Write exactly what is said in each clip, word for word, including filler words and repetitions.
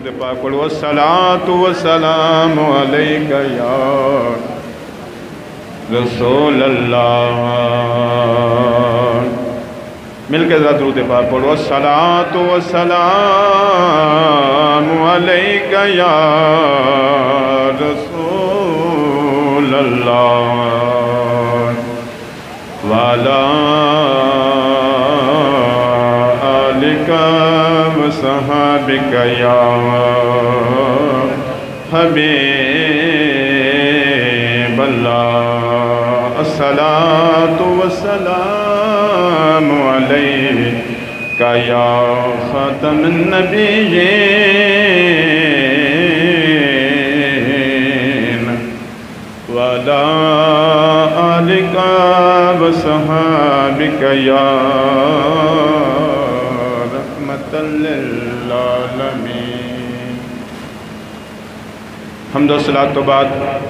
درود پاک پڑھو الصلاۃ والسلام علیک یا رسول اللہ مل کے ذرا درود پاک پڑھو الصلاۃ والسلام علیک یا رسول اللہ وعلی آلک وصحابک یا حبیب اللہ الصلاۃ والسلام علیک یا خاتم النبیین وعلی آلک وصحابک یا رحمۃ للعالمین۔ حمد و صلاۃ تو بعد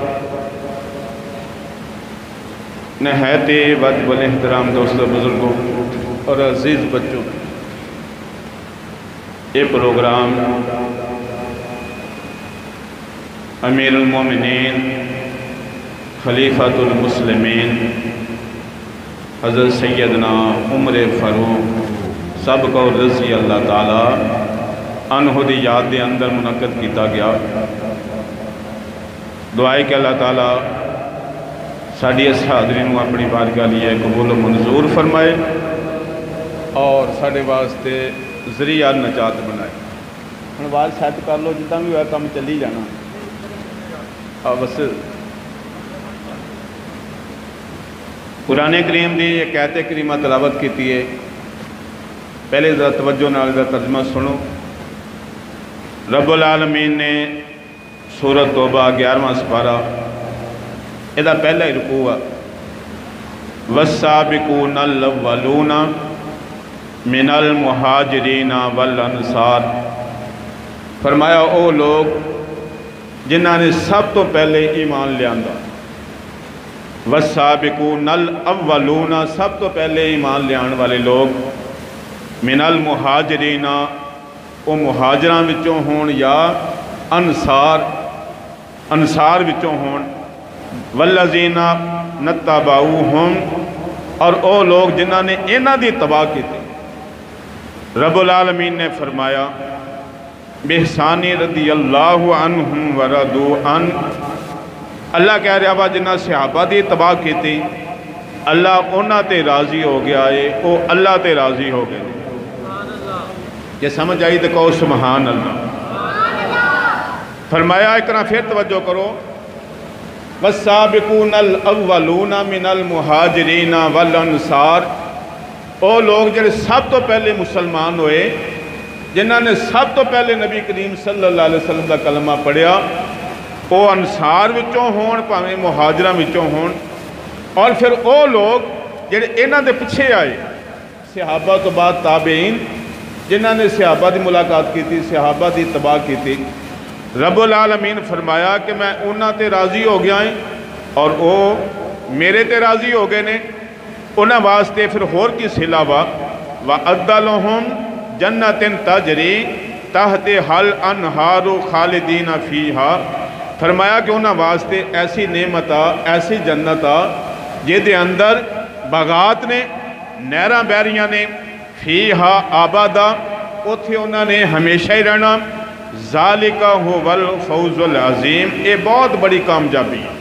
نہایت واجب الاحترام دوستوں بزرگوں اور عزیز بچوں، یہ پروگرام امیر المومنین خلیفۃ المسلمین حضرت سیدنا عمر فاروق سابقہ رضی اللہ تعالیٰ عنہ دی یاد دے اندر منعقد کیتا گیا۔ دعائے کہ اللہ تعالیٰ ساڑھی اس حاضرین کو اپنی بارگاہ لیے قبول و منظور فرمائے اور ساڑھے واسطے ذریعہ نجات بنائے۔ ہن آواز سیٹ کر لو، جتنا بھی ہوا کم چلی جانا۔ بس قرآن کریم دی ایک آیت کریمہ تلاوت کیتی ہے، پہلے ذرا توجہ نال دا ترجمہ سنو۔ رب العالمین نے سورۃ توبہ گیارہواں سپارہ یہ پہلا ہی رکوع ہے، والسابقون الاولون من المہاجرین والانصار، فرمایا او لوگ جنہاں نے سب تو پہلے ایمان لیاندہ، والسابقون الاولون سب تو پہلے ایمان لیان والے لوگ، من المہاجرین او مہاجران وچوں ہون یا انصار انصار وچوں ہون، والذین نتبعوہم اور او لوگ جنہاں نے انہاں دی تباہ کی تھی۔ رب العالمین نے فرمایا بِإِحْسَانِ رضی اللہ عنہم وردو عن، اللہ کہہ رہا با جنہاں صحابہ دی تباہ کی تھی اللہ انہاں تے راضی ہو گیا ہے، او اللہ تے راضی ہو گئے۔ یہ سمجھ آئی تو کہو سبحان اللہ۔ فرمایا ایک طرح پھر توجہ کرو، والسابقون الاولون من المہاجرین والانصار، او لوگ جنہیں سب تو پہلے مسلمان ہوئے، جنہاں نے سب تو پہلے نبی کریم صلی اللہ علیہ وسلم کا کلمہ پڑھیا، او انصار وچوں ہون پاویں مہاجران وچوں ہون، اور پھر او لوگ جنہیں انہاں دے پچھے آئے صحابہ تو بعد تابعین، جنہاں نے صحابہ دی ملاقات کی تھی، صحابہ دی تباہ کی تھی۔ رب العالمین فرمایا کہ میں انہاں تے راضی ہو گیا ہیں اور او میرے تے راضی ہو گئے نے، انہاں واسطے پھر ہور کی سلاوہ وَأَعَدَّ لَهُمْ جَنَّةٍ تَجْرِي تَحْتِهَا الْأَنْهَارُ خَالِدِينَ فِيهَا، فرمایا کہ انہاں واسطے ایسی نعمت ایسی جنت جے دے اندر باغات نے، نہراں بہریاں نے، فیہا آبادا اتھے انہوں نے ہمیشہ ہی رہنا، ذالکہ هو الفوز العظیم، یہ بہت بڑی کامیابی ہے۔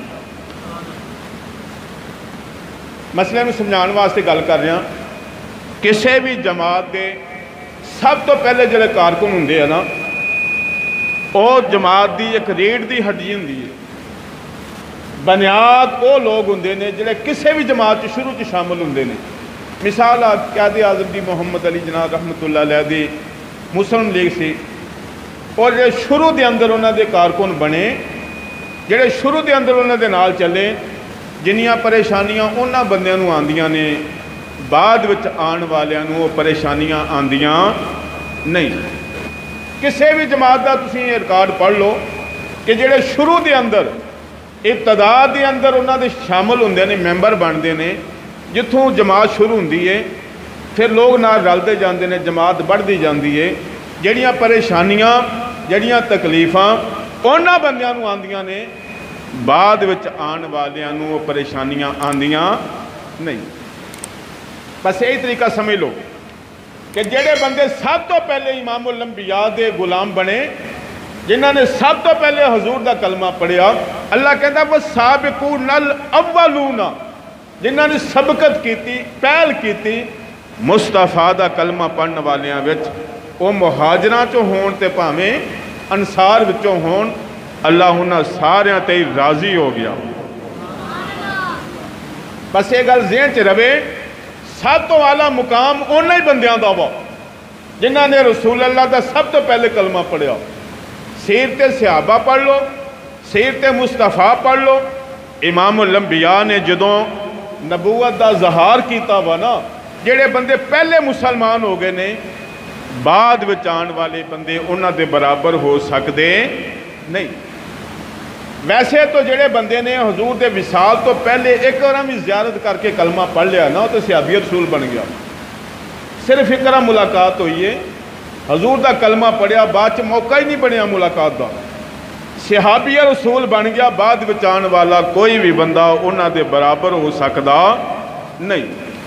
مسئلے میں سمجھان واسطے گل کر رہے ہیں، کسی بھی جماعت دے سب تو پہلے جڑے کارکن ہوندے ہیں نا، او جماعت دی ایک ریڑھ دی ہڈی ہوندی ہے، بنیاد او لوگ ہوندے نے جڑے کسی بھی جماعت شروع چ شامل ہوندے نے۔ مثال آپ قائد اعظم دی محمد علی جناح رحمت اللہ علیہ دی مسلم لیگ سی، اور جڑے شروع دے اندر انہاں دے کارکن بنے، جڑے شروع دے اندر انہاں دے نال چلے، جنیاں پریشانیاں انہاں بندیاں نوں آندیاں نے، بعد وچ آن والیاں نوں وہ پریشانیاں آندیاں نہیں۔ کسی بھی جماعت دا تسی یہ ریکارڈ پڑھ لو کہ جڑے شروع دے اندر ابتدا دے اندر انہاں دے شامل ہوندے نے، ممبر بنتے ہیں، جتوں جماعت شروع ہوندی ہے پھر لوگ نال رلتے جاندے نے، جماعت بڑھتی جاندی ہے، جڑیاں پریشانیاں جڑیاں تکلیفاں انہاں بندیاں نوں آندیاں نے بعد وچ آن والیاں نوں وہ پریشانیاں آندیاں نہیں. بس یہی طریقہ سمجھ لو کہ جڑے بندے سب تو پہلے امام الانبیاء دے غلام بنے جنہاں نے سب تو پہلے حضور دا کلمہ پڑھیا اللہ کہتا وہ سابقون الاولون جنہاں نے سبقت کیتی پہل کیتی مصطفیٰ دا کلمہ پڑھن والیاں وچ وہ مہاجراں چوں ہون تے پاویں انصار وچوں ہون اللہ انہاں ساریاں تے راضی ہو گیا. بس یہ گل ذہن چ رہے سب تو اعلیٰ مقام انہاں ہی بندیاں دا وا جنہاں نے رسول اللہ دا سب تو پہلے کلمہ پڑھیا. سیرت صحابہ پڑھ لو سیرت مصطفیٰ پڑھ لو. امام الانبیاء نے جدوں نبوت دا اظہار کیتا وا نا جڑے بندے پہلے مسلمان ہو گئے نے بعد وچ آن والے بندے انہاں دے برابر ہو سکدے نہیں. ویسے تو جڑے بندے نے حضور دے وصال تو پہلے ایک بار بھی زیارت کر کے کلمہ پڑھ لیا نا تو صحابی رسول بن گیا. صرف ایک بار ملاقات ہوئی ہے حضور دا کلمہ پڑھیا بعد چ موقع ہی نہیں بنیا ملاقات دا صحابی رسول بن گیا. بعد وچ آن والا کوئی بھی بندہ انہاں دے برابر ہو سکدا نہیں.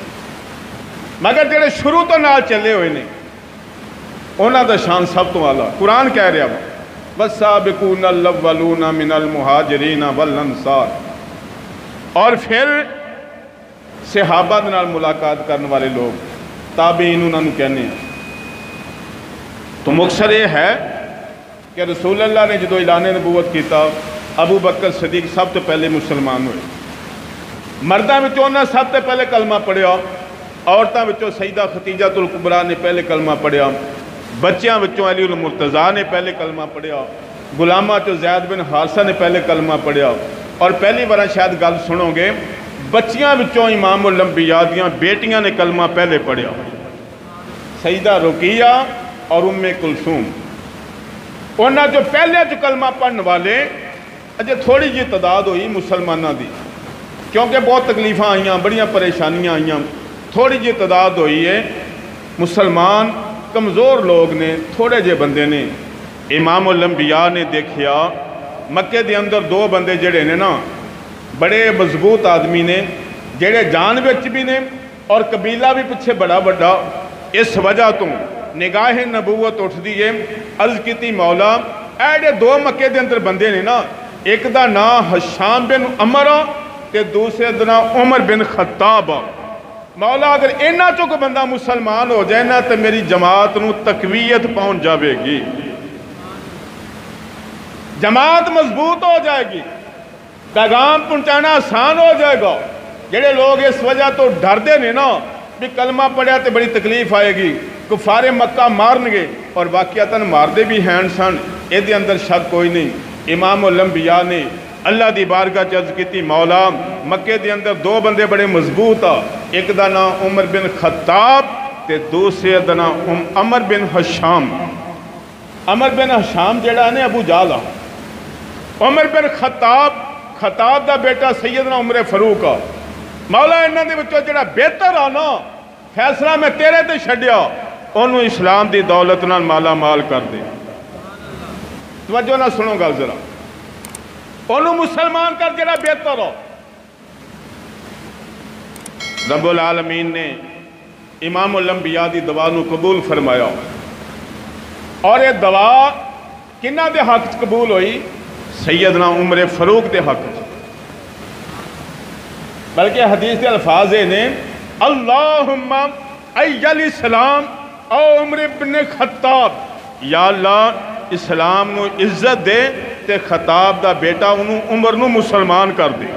مگر جڑے شروع تو نال چلے ہوئے نے انہاں دا شان سب تو اعلیٰ. قرآن کہہ رہا وا والسابقون الاولون من المہاجرین والانصار. اور پھر صحابہ دے نال ملاقات کرنے والے لوگ تابعین انہاں نوں کہنے ہیں. تو مقصد یہ ہے کہ رسول اللہ نے جدو اعلان نبوت کیتا ابو بکر صدیق سب تو پہلے مسلمان ہوئے. مرداں وچوں انہاں سب تو پہلے کلمہ پڑھیا. عورتاں وچوں سیدہ ختیجہ الکبریٰ نے پہلے کلمہ پڑھیا. بچیاں وچوں علی المرتضیٰ نے پہلے کلمہ پڑھیا. غلاماں چوں زید بن حارثہ نے پہلے کلمہ پڑھیا. اور پہلی بار شاید گل سنو گے بچیاں وچوں امام الانبیاء دیاں بیٹیاں نے کلمہ پہلے پڑھیا سیدہ رقیہ اور ام کلثوم. انہاں جو پہلے جو کلمہ پڑھن والے اجے تھوڑی جی تعداد ہوئی مسلمانوں دی کیونکہ بہت تکلیفاں آئیاں بڑیاں پریشانیاں آئیاں تھوڑی جی تعداد ہوئی ہے. مسلمان کمزور لوگ نے تھوڑے جے بندے نے. امام الانبیاء نے دیکھیا مکے دے اندر دو بندے جڑے نے نا بڑے مضبوط آدمی نے جڑے جان وچ بھی نے اور قبیلہ بھی پیچھے بڑا بڑا. اس وجہ تو نگاہ نبوت اٹھ دیئے عرض کیتی مولا ایڈے دو مکے دے اندر بندے نے نا ایک دا نام حشام بن عمر تے دوسرے دا نام عمر بن خطاب. مولا اگر اینا چو کو بندہ مسلمان ہو جائے نا تو میری جماعت نو تقویت پہنچ جاوے گی جماعت مضبوط ہو جائے گی پیغام پہنچانا آسان ہو جائے گا. جڑے لوگ اس وجہ تو ڈر دے نے نا بھی کلمہ پڑھیا تے بڑی تکلیف آئے گی کفار مکہ مارن گے اور واقعتاً مار دے بھی ہیں سن اے دے اندر شک کوئی نہیں. امام الانبیاء نے اللہ دی بارگاہ چرز کیتی مولا مکے دے اندر دو بندے بڑے مضبوط آ ایک دا نام عمر بن خطاب تے دوسرے دا نام عمر بن حشام. عمر بن حشام جڑا نے ابو جہل آ. عمر بن خطاب خطاب دا بیٹا سیدنا عمر فاروق آ. مولا انہاں دے وچوں جڑا بہتر آ نا فیصلہ میں تیرے تے چھڈیا انہوں اسلام دی دولت نال مالا مال کر دے. توجہ نہ سنو گل ذرا انہوں مسلمان کر جڑا بہتر ہو. رب العالمین نے امام الانبیاء دی دعا نو قبول فرمایا اور یہ دعا کنہ دے حق قبول ہوئی سیدنا عمر فاروق دے حق. بلکہ حدیث کے الفاظ نے اللہم ایل اسلام او عمر بن خطاب یا اللہ اسلام نو عزت دے تے خطاب دا بیٹا انہوں عمر نو مسلمان کر دے.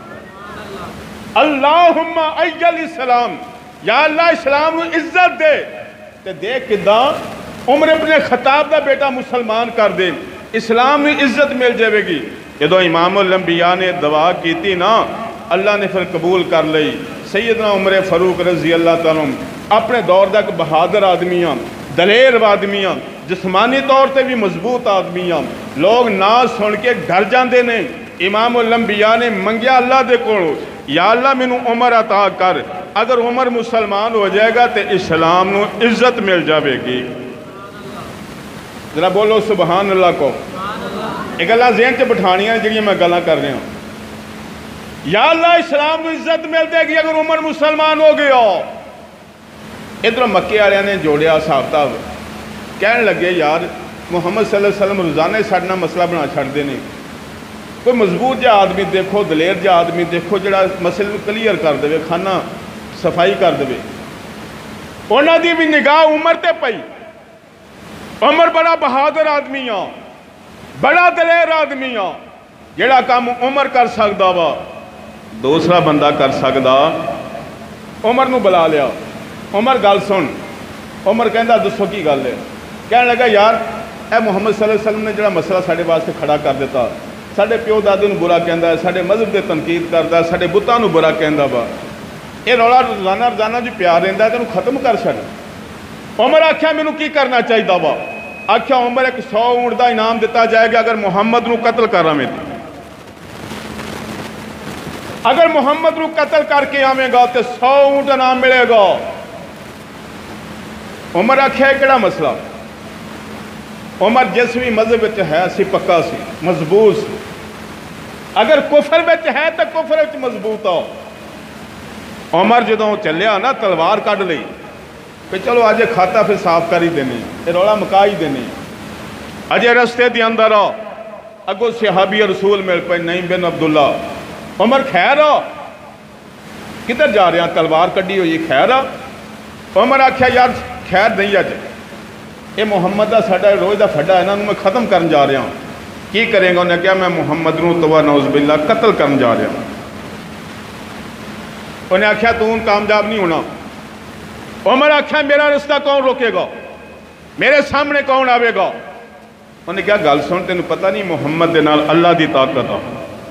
اللہم ایل اسلام یا اللہ اسلام نو عزت دے تے دیکھ کدا عمر بن خطاب دا بیٹا مسلمان کر دے اسلام نو عزت مل جائے گی. جدو امام الانبیاء نے دعا کیتی نا اللہ نے پھر قبول کر لئی. سیدنا عمر فاروق رضی اللہ تعالیٰ اپنے دور تک بہادر آدمیاں دلیر آدمیاں جسمانی طور تے بھی مضبوط آدمیاں لوگ ناز سن کے گھر جاندے نے. امام الانبیاء نے منگیا اللہ دے کولو یا اللہ مینوں عمر عطا کر اگر عمر مسلمان ہو جائے گا تے اسلام نو عزت مل جاوے گی. ذرا بولو سبحان اللہ کو. یہ گلاں ذہن چ بٹھانیاں جڑیاں میں گلاں کر رہا ہوں. یا اللہ اسلام کو عزت مل جائے گی اگر عمر مسلمان ہو گیا. ادھر مکے والے نے جوڑیا حساب کتاب, کہنے لگے یار محمد صلی اللہ علیہ وسلم روزانہ سارے نال مسئلہ بنا چھڑتے ہیں. کوئی مضبوط جہا آدمی دیکھو, دلیر جہا آدمی دیکھو جڑا مسئلے کلیئر کر دے, کھانا صفائی کر دے. انہوں دی بھی نگاہ عمر تے پئی. عمر بڑا بہادر آدمی آ, بڑا دلیر آدمی آ. جڑا کام عمر کر سکتا وا دوسرا بندہ کر سکتا. عمر نو بلا لیا. عمر گل سن. عمر کہندا دسو کی گل ہے. کہنے لگا یار اے محمد صلی اللہ علیہ وسلم نے جڑا مسئلہ ساڈے واسطے کھڑا کر دیتا, ساڈے پیو دادے نو برا کہندا ہے, ساڈے مذہب دے تنقید کردا ہے, ساڈے بتاں نو برا کہندا وا, یہ رولا روزانہ روزانہ جو پیار رہندا ہے تینوں ختم کر چھڈ. عمر آکھیا مینوں کی کرنا چاہیے وا. آکھیا عمر ایک سو اونٹ دا انعام دیتا جائے گا اگر محمد نو قتل کر آویں. اگر محمد نو قتل کر کے آویں گا تو سو اونٹ انعام ملے گا. عمر آکھیا کیڑا مسئلہ. عمر جس بھی مذہب وچ ہے سی پکا سی, مضبوط سی. اگر کفر وچ ہے تو کفر وچ مضبوط آ. عمر جدوں چلیا نا تلوار کڈ لئی کہ چلو اج کھاتا پھر صاف کر ہی دینے, یہ رولا مکا ہی دینے. اجے رستے دے اندر آ اگوں صحابی رسول مل پے, نہیں بن عبداللہ. عمر خیر آ کدھر جا رہے ہیں, تلوار کڈی ہوئی خیر آ. عمر آکھیا یار خیر نہیں اج, یہ محمد دا ساڈا روز دا پھڈا ہے, انہاں نوں میں ختم کرن جا رہا ہوں. کی کریں گا؟ انہیں کہا میں محمد نو توبہ نعوذ باللہ قتل کرن جا رہا ہوں. انہیں آکھیا تو کامیاب نہیں ہونا. عمر آکھیا میرا رستہ کون روکے گا, میرے سامنے کون آوے گا. انہیں کہا گل سن, تینوں پتہ نہیں محمد دے نال اللہ دی طاقت آ,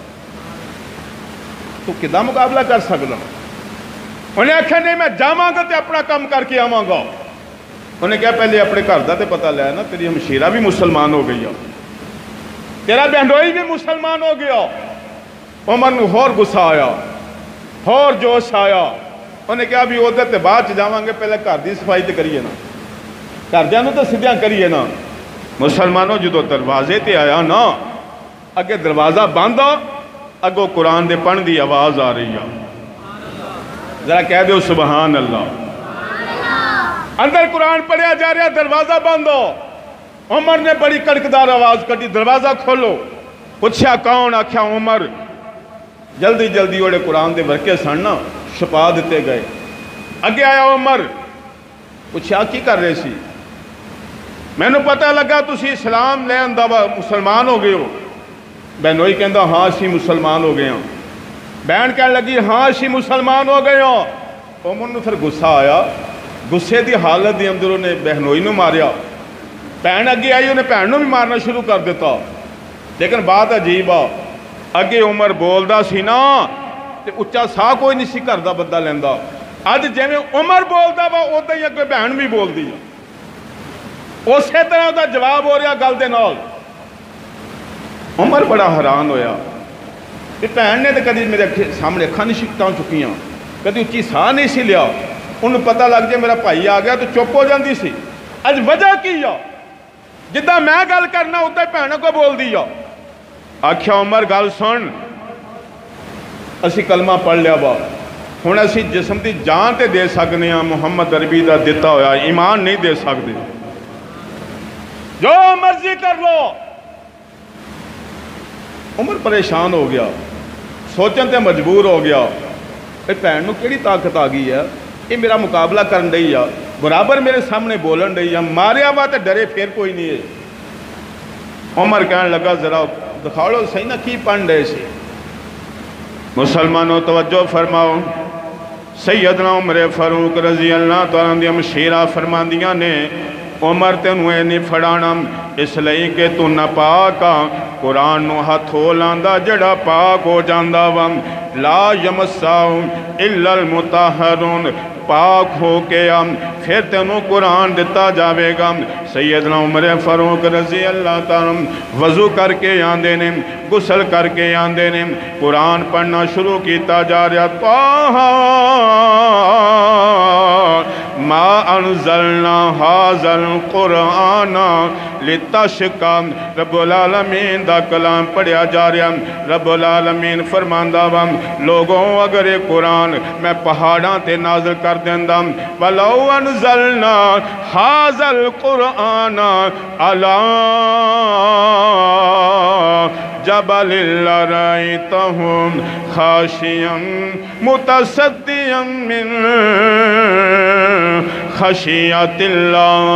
تو کداں مقابلہ کر سکتا. انہیں آکھیا نہیں میں جاواں گا تے اپنا کام کر کے آواں گا. انہیں کہا پہلے اپنے گھر دا تے پتہ لیا نا, تیری ہمشیرہ بھی مسلمان ہو گئی, تیرا بہنوئی بھی مسلمان ہو گیا. عمر نو ہور غصہ آیا, ہور جوش آیا. انہیں کہا بھی ادھر تے بعد چ جاواں گے, پہلے گھر دی صفائی تے کریے نا, گھردیاں نوں تے سیدھیاں کریے نا. مسلمانوں جدو دروازے تے آیا نا, اگے دروازہ بند آ, اگو قرآن دے پڑھن دی آواز آ رہی ہے. ذرا کہہ دو سبحان اللہ. اندر قرآن پڑھیا جا رہا, دروازہ بند ہو. عمر نے بڑی کڑکدار آواز کٹی, دروازہ کھولو. پوچھا کون؟ آکھیا عمر. جلدی جلدی اوڑے قرآن دے ورکے سن نا چھپا دیتے گئے. اگے آیا عمر, پوچھا کی کر رہے سی؟ میں نے پتہ لگا تسی اسلام لے آندا وا, مسلمان ہو گئے ہو. بہنوئی کہندا ہاں اسی مسلمان ہو گئے ہوں. بہن کہنے لگی ہاں اسی مسلمان ہو گئے ہوں. عمر نو پھر غصہ آیا, غصے دی حالت دی اندر انہیں بہنوئی نو ماریا. بہن اگے آئی, انہیں بہن نو بھی مارنا شروع کر دیتا. لیکن بات عجیب آ, اگے عمر بولدا سی نا تے اچا سا کوئی نہیں سی کردا بندہ لیندا. اج جویں عمر بولدا وا اودا ہی اگے بہن بھی بولدی ہے. اسی طرح دا جواب ہو رہا گل دے نال. عمر بڑا حیران ہویا کہ بہن نے تو کدی میرے سامنے اکھاں نہیں شکتاں چکیاں, کدی اچھی ساہ نہیں سی لیا. انہوں پتہ لگ جائے میرا بھائی آ گیا تو چپ ہو جاندی سی. اج وجہ کی آ, جدہ میں گل کرنا ادھا ہی بہنوں کو بول دی آ. آکھیا عمر گل سن, اسی کلمہ پڑھ لیا با, ہن اسی جسم دی جان تے دے سکنے ہیں, محمد عربی دا دیتا ہویا ایمان نہیں دے سکتے. جو مرضی کر لو. عمر پریشان ہو گیا, سوچن تے مجبور ہو گیا, اے بہن نو کیڑی طاقت آ گئی ہے, یہ میرا مقابلہ کرن ڈئی ہے, برابر میرے سامنے بولن ڈئی ہے, ماریا وا تے ڈرے پھر کوئی نہیں ہے. عمر کہنے لگا ذرا دکھاڑو صحیح نہ کی پڑھ رہے سی. مسلمانوں توجہ فرماؤ, سیدنا عمر فاروق رضی اللہ تعالیٰ عنہ ہمشیرہ فرماندیاں نے عمر تینوں اے نہیں پھڑانا اس لئی کہ تو نہ پاکا, قرآن نو ہتھو لاندا جڑا پاک ہو جاندا وا, لا یمساؤ الا المطہرون, پاک ہو کے پھر تینوں قرآن دیتا جاوے گا. سیدنا عمر فاروق رضی اللہ تعالیٰ وضو کر کے آندے نے, غسل کر کے آندے نے, قرآن پڑھنا شروع کیتا جا رہا. طٰہٰ ما انزلنا هذا القرآن لتشقى رب العالمین دا کلام پڑھیا جا رہا رب العالمین فرماندا وا لوگوں اگر یہ قرآن میں پہاڑاں تے نازل کر دیندا ولو انزلنا هذا القرآن على جبل لرأيتهم خاشعا متصدعا من خشیت اللہ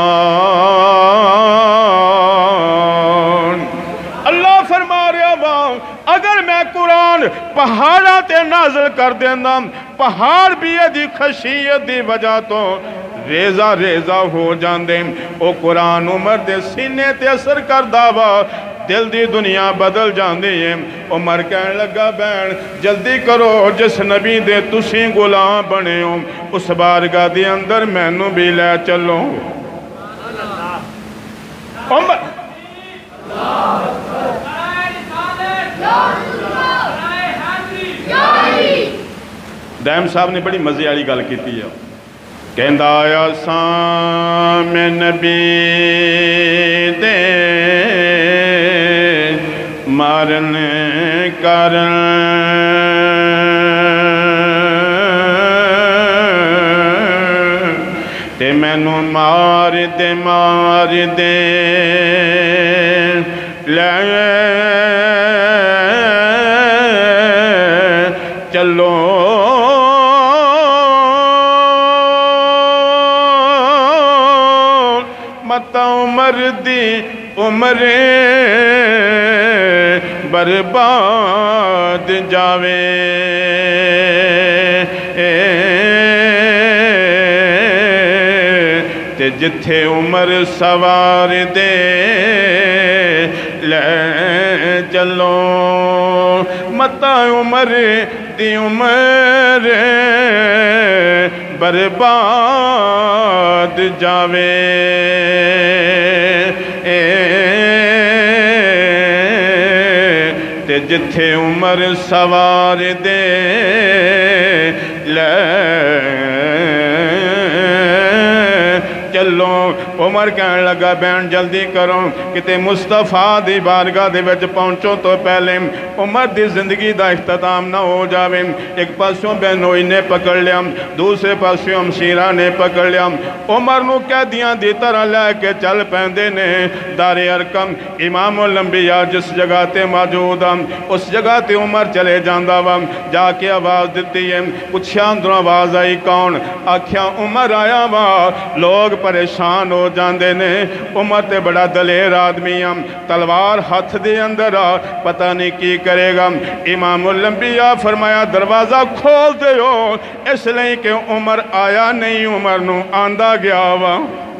اللہ فرما رہا وا اگر میں قرآن پہاڑاں تے نازل کر دینا پہاڑ بھی دی خشیت دی وجہ تو ریزہ ریزہ ہو جاندے او قرآن عمر دے سینے تے اثر کر داوا دل دی دنیا بدل جاندی ہے عمر کہن لگا بین جلدی کرو جس نبی دے تسی غلام بنے ہو اس بارگاہ دی اندر مینوں بھی لے چلو عمر دائم صاحب نے بڑی مزے والی گل کیتی ہے کہندا آیا سام نبی دے مارن کرن تے مینوں مار دے مار دے لے چلو مت عمر دی عمر برباد جاوے تے جتھے عمر سوار دے لے چلو متا عمر دی عمر برباد جاوے تے جتھے عمر سوار دے لے چلو عمر کہنے لگا بین جلدی کرو کتے مصطفیٰ دی بارگاہ دے وچ پہنچو تو پہلے عمر دی زندگی دا اختتام نہ ہو جاوے ایک پاسوں بینوئی نے پکڑ لیا دوسرے پاسوں ہمشیرہ نے پکڑ لیا عمر نو قیدیاں دی طرح لے کے چل پیندے نے دار ارقم امام الانبیاء جس جگہ تے موجود اس جگہ تے عمر چلے جاندہ وا جا کے آواز دیتی ہے پوچھیا اندروں آواز آئی کون آکھیا عمر آیا وا لوگ پریشان ہو جاندے نے عمر تے بڑا دلیر آدمی ہم تلوار ہاتھ دے اندر آ پتہ نہیں کی کرے گا امام الانبیاء فرمایا دروازہ کھول دے ہو اس لئے کہ عمر آیا نہیں عمر نو آندہ گیا وا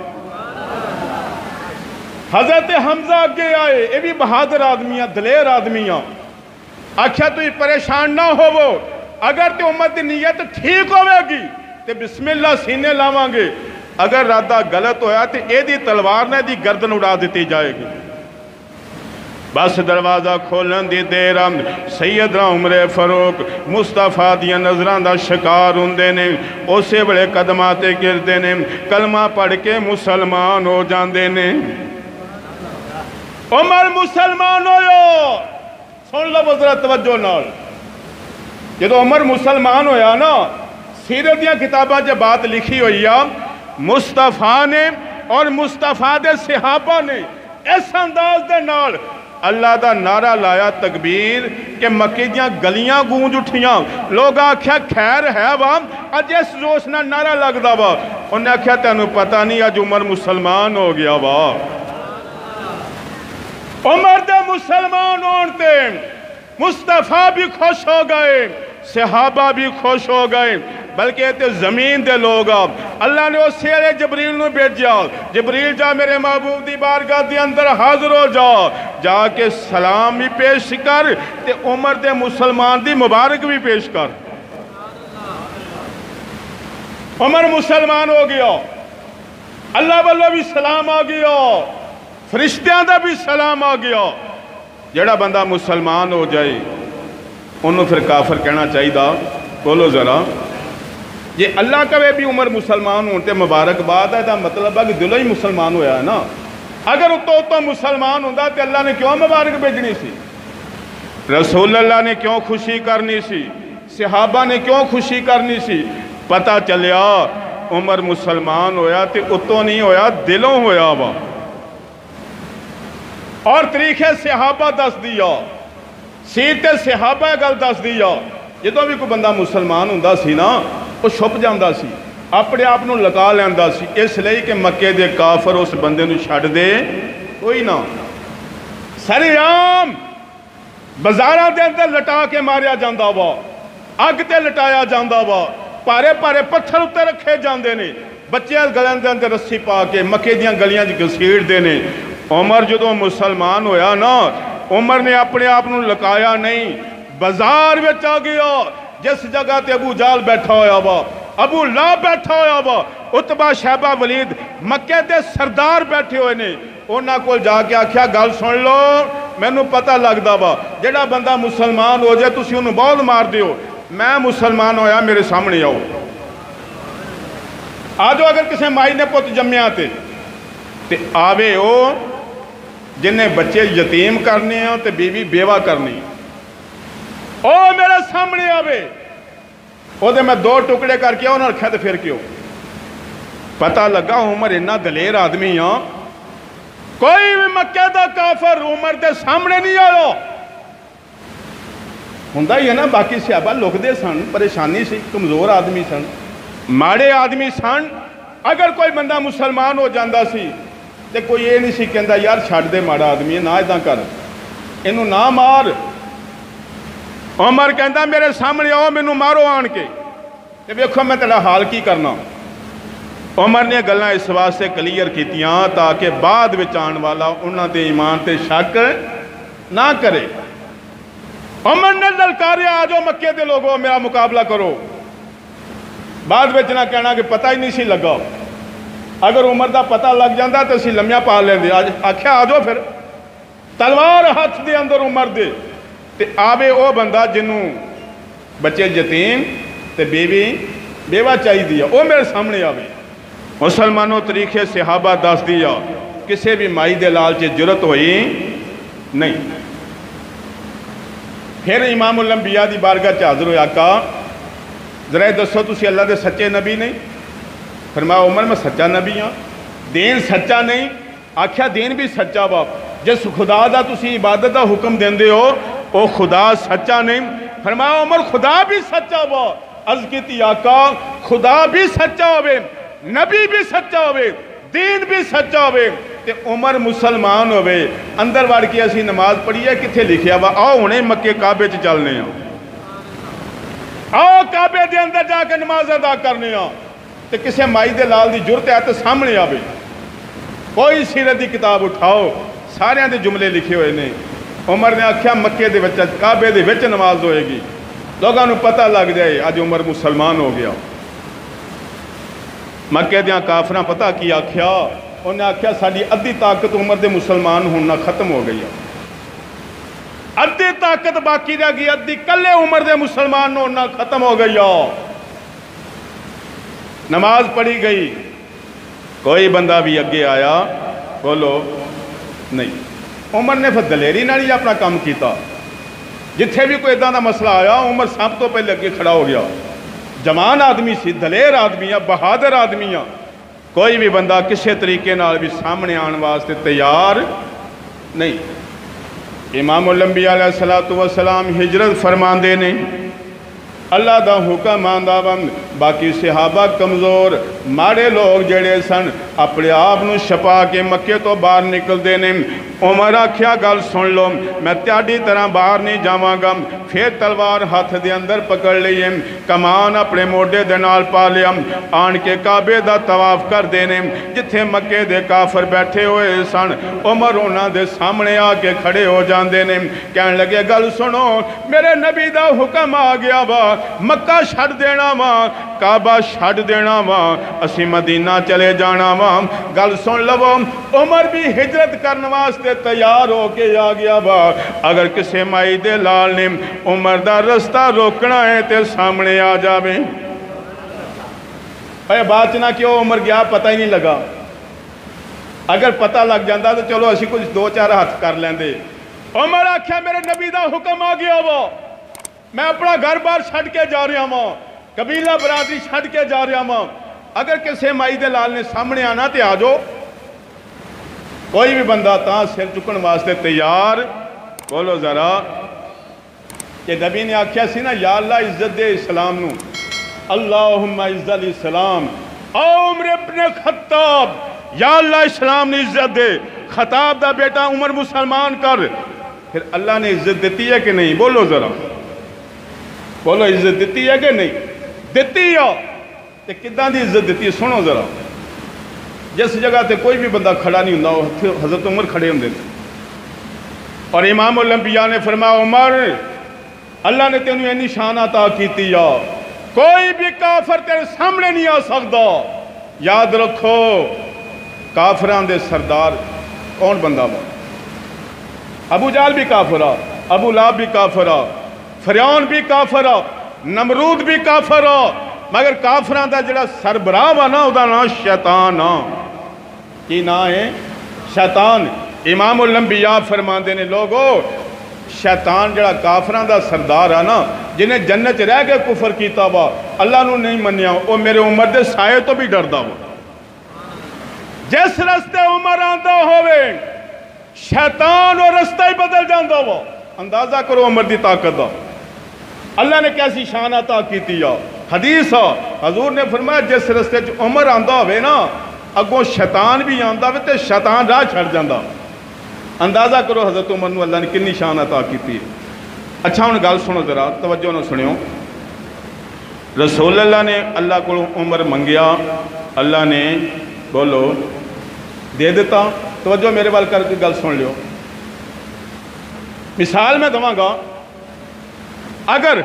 حضرت حمزہ کے آئے یہ بھی بہادر آدمیاں دلیر آدمیاں آکھیا تو یہ پریشان نہ ہو وہ اگر تے عمر دی نیت ٹھیک ہوئے گی تے بسم اللہ سینے لاواں گے اگر رادہ غلط ہویا تو اے دی تلوار نے دی گردن اڑا دیتی جائے گی بس دروازہ کھولن دی دیرہ سیدنا عمر فاروق مصطفیٰ دیا نظران دا شکار ہوندے نے اسے بڑے قدماتے گردے نے کلمہ پڑھ کے مسلمان ہو جاندے نے عمر مسلمان ہویا سن لو بزرہ توجہ نال جدو عمر مسلمان ہویا نا سیرت دیا کتابہ جب بات لکھی ہوئی ہے مصطفیٰ نے اور مصطفیٰ دے صحابہ نے اس انداز دے نال اللہ دا نعرہ لایا تکبیر کہ مکہ دیاں گلیاں گونج اٹھیاں لوگ آکھیا خیر ہے وا اج اس جوش نہ نعرہ لگ دا وا انہیں آکھیا تینوں پتہ نہیں اج عمر مسلمان ہو گیا وا عمر دے مسلمان ہونتے مصطفیٰ بھی خوش ہو گئے صحابہ بھی خوش ہو گئے بلکہ تے زمین دے لوگ اللہ نے اس سیرے جبریل نو بھیجا جبریل جا میرے محبوب دی بارگاہ دی اندر حاضر ہو جا جا کے سلام بھی پیش کر تے عمر دے مسلمان دی مبارک بھی پیش کر عمر مسلمان ہو گیا اللہ واللہ بھی سلام آ گیا فرشتیاں دا بھی سلام آ گیا جڑا بندہ مسلمان ہو جائے انہوں پھر کافر کہنا چاہیے دا بولو ذرا جی اللہ کہے بھی عمر مسلمان ہوتے مبارکباد ہے تو مطلب ہے کہ دلوں ہی مسلمان ہویا ہے نا. اگر اتو اتو مسلمان ہوتا تو اللہ نے کیوں مبارک بھیجنی سی؟ رسول اللہ نے کیوں خوشی کرنی سی؟ صحابہ نے کیوں خوشی کرنی سی؟ پتہ چلیا عمر مسلمان ہویا تے اتو نہیں ہویا دلوں ہویا وا. اور طریقے صحابہ دس دیا سیرت صحابہ گل دس دیا. جدوں بھی کوئی بندہ مسلمان ہوندا سی نا وہ چھپ جاندا سی اپنے آپ نو لگا لیندا سی اس لیے کہ مکے دے کافر اس بندے نو چھڈ دے کوئی نہ. سری عام بازاراں دے اندر لٹا کے ماریا جاندا وا اگ تے لٹایا جاندا وا پارے پارے پتھر اتنے رکھے جاندے نے بچے گلیاں دے اندر رسی پا کے مکے دیاں گلیاں گھسیڑ دے نے. عمر جدوں مسلمان ہویا نا عمر نے اپنے آپ نو لکایا نہیں بازار وچ آ گیا جس جگہ تے ابو جال بیٹھا ہویا وا ابو لہب بیٹھا ہویا وا عتبہ شیبہ ولید مکے دے سردار بیٹھے ہوئے نے. انہاں کول جا کے آکھیا گل سن لو مینوں پتہ لگدا وا جڑا بندہ مسلمان ہو جائے تسی اونوں بہت مار دیو میں مسلمان ہویا میرے سامنے آؤ آ جاؤ. اگر کسی مائی نے پت جمیا تے تے آوے او جنہیں بچے یتیم کرنے ہیں تے بیوی بیوہ کرنی او میرے سامنے آوے او دے میں دو ٹکڑے کر کے انہوں رکھا تے پھر کیوں. پتہ لگا عمر اتنا دلیر آدمی ہاں کوئی بھی مکہ دا کافر عمر دے سامنے نہیں آیا. ہوندا ہی ہے نا باقی صحابہ لوگ دے سن پریشانی سی کمزور آدمی سن ماڑے آدمی سن. اگر کوئی بندہ مسلمان ہو جاندہ سی تے کوئی یہ نہیں سی کہندا یار چھڑ دے ماڑا آدمی ہے نہ اداں کر اینوں نہ مار. عمر کہندا میرے سامنے آؤ مینوں مارو آن کے تے ویکھو میں تیرا حال کی کرنا. عمر نے گلاں اس واسطے کلیئر کیتیاں تاکہ بعد وچ آن والا انہاں تے ایمان تے شک نہ کرے. عمر نے للکاریا آ جاؤ مکے دے لوگوں میرا مقابلہ کرو. بعد وچ نہ کہنا کہ پتہ ہی نہیں سی لگا. اگر عمر دا پتہ لگ جاندہ تو اسی لمحہ پا لیندے آکھیا آ جاؤ پھر تلوار ہاتھ دے اندر عمر دے تے آوے او بندہ جنوں بچے یتیم تے بیوی بیوہ چاہی دیا او میرے سامنے آوے. مسلمانوں طریقے صحابہ دس دیا کسے بھی مائی دے لال چے جرت ہوئی نہیں. پھر امام الانبیاء دی بارگاہ چ حاضر ہویا آقا ذرا دسو تسی اللہ دے سچے نبی نہیں؟ فرمایا عمر میں سچا نبی ہاں. دین سچا نہیں؟ آکھیا دین بھی سچا باپ جس خدا دا تسی عبادت دا حکم دیندے ہو او خدا سچا نہیں. فرمایا عمر خدا بھی سچا با. عرض کیتی آقا خدا بھی سچا ہوئے نبی بھی سچا ہوئے دین بھی سچا ہوئے تے عمر مسلمان ہوئے اندر وڑ کے اسی نماز پڑھی ہے کتھے لکھیا وا آؤ ہنے مکے کعبے چ چلنے ہاں آؤ کعبے دے اندر جا کے نماز ادا کرنے ہاں تے کسے مائی دے لال دی جرت ہے تے سامنے آوے. کوئی سیرت دی کتاب اٹھاؤ سارے دے جملے لکھے ہوئے نے. عمر نے آکھیا مکے دے وچ کعبے دے وچ نماز ہوئے گی لوگاں نوں پتہ لگ جائے اج عمر مسلمان ہو گیا. مکے دیاں کافراں پتہ کی آکھیا انہیں آکھیا ساڈی ادھی طاقت عمر دے مسلمان ہونا ختم ہو گئی ہے ادھی طاقت باقی رہ گئی ادھی کلے عمر دے مسلمان ہونا ختم ہو گئی ہے. نماز پڑھی گئی کوئی بندہ بھی اگے آیا بولو نہیں. عمر نے پھر دلیری نال ہی اپنا کام کیتا. جتھے بھی کوئی اداں دا مسئلہ آیا عمر سب تو پہلے اگے کھڑا ہو گیا. جوان آدمی سی دلیر آدمی ہے بہادر آدمی ہے. کوئی بھی بندہ کسی طریقے نال بھی سامنے آن واسطے تیار نہیں. امام الانبیاء علیہ السلام ہجرت فرماندے نے اللہ دا حکم آندا بند باقی صحابہ کمزور ماڑے لوگ جڑے سن اپنے آپ نو چھپا کے مکے تو باہر نکل دے نے. عمر آکھیا گل سن لو میں تیاڈی طرح باہر نہیں جاواں گا. پھر تلوار ہاتھ دے اندر پکڑ لئیے کمان اپنے موڈے دے نال پا لیا آن کے کعبے دا طواف کر دینے جتھے مکے دے کافر بیٹھے ہوئے سن. عمر انہاں دے سامنے آ کے کھڑے ہو جاندے نے کہن لگے گل سنو میرے نبی دا حکم آ گیا وا مکہ چھڑ دینا وا کعبہ چھڑ دینا وا اسی مدینہ چلے جانا وا. گل سن لو عمر بھی ہجرت کرنے واسطے تیار ہو کے آ گیا وا. اگر کسے مائی دے لال نے عمر دا رستہ روکنا ہے تے سامنے آ جاوے اے بات نہ کیوں عمر گیا پتہ ہی نہیں لگا، اگر پتہ لگ جاتا تو چلو اسی کچھ دو چار ہاتھ کر لیں دے۔ عمر آکھیا میرے نبی دا حکم آ گیا وہ، میں اپنا گھر بار چھڑ کے جا رہا ہوں، قبیلہ برادری چھڑ کے جا رہا ہوں، اگر کسی مائی دے لال نے سامنے آنا تے آ جاؤ۔ کوئی بھی بندہ تاں سر چکن واسطے تیار، بولو ذرا کہ نبی نے آکھیا سی نا یا اللہ عزت دے اسلام نو، اللہم عزت الاسلام، او عمر ابن خطاب، یا اللہ اسلام نے عزت دے، خطاب دا بیٹا عمر مسلمان کر۔ پھر اللہ نے عزت دیتی ہے کہ نہیں؟ بولو ذرا، بولو عزت دیتی ہے کہ نہیں؟ دیتی ہے، تے کداں دی عزت دیتی ہے سنو ذرا۔ جس جگہ تے کوئی بھی بندہ کھڑا نہیں ہوندا حضرت عمر کھڑے ہوندے نے، اور امام الانبیاء نے فرمایا عمر اللہ نے تینوں اینی شان عطا کیتی ہے، کوئی بھی کافر تیرے سامنے نہیں آ سکتا۔ یاد رکھو کافران دے سردار کون بندہ با؟ ابو جہل بھی کافر آ، ابو لہب بھی کافر آ، فرعون بھی کافر آ، نمرود بھی کافر آ، مگر کافران دا جڑا سربراہ وا نا او دا نام شیطان آ۔ کی نام ہے؟ شیطان۔ امام الانبیاء فرماندے نے لوگو شیطان جڑا کافران دا سردار ہے نا، جنہیں جنت رہ کے کفر کیتا وا، اللہ نو نہیں منیا، او میرے عمر دے سائے تو بھی ڈردا وا۔ جس رستے عمر آندہ ہوئے شیطان اور رستہ ہی بدل جاندہ وا۔ اندازہ کرو عمر دی طاقت دا، اللہ نے کیسی شان عطا کیتی ہے۔ حدیث ہے حضور نے فرمایا جس رستے عمر آندہ ہوئے نا اگوں شیطان بھی آندہ ہوئے تے شیطان راہ چھڑ جاندہ۔ اندازہ کرو حضرت عمر نو اللہ نے کنی شان عطا کیتی ہے۔ اچھا ہن گل سنو ذرا، توجہ نہ سنیو۔ رسول اللہ نے اللہ کو عمر منگیا، اللہ نے بولو دے دیتا۔ توجہ میرے وال کر کے گل سن لیو۔ مثال میں دواں گا، اگر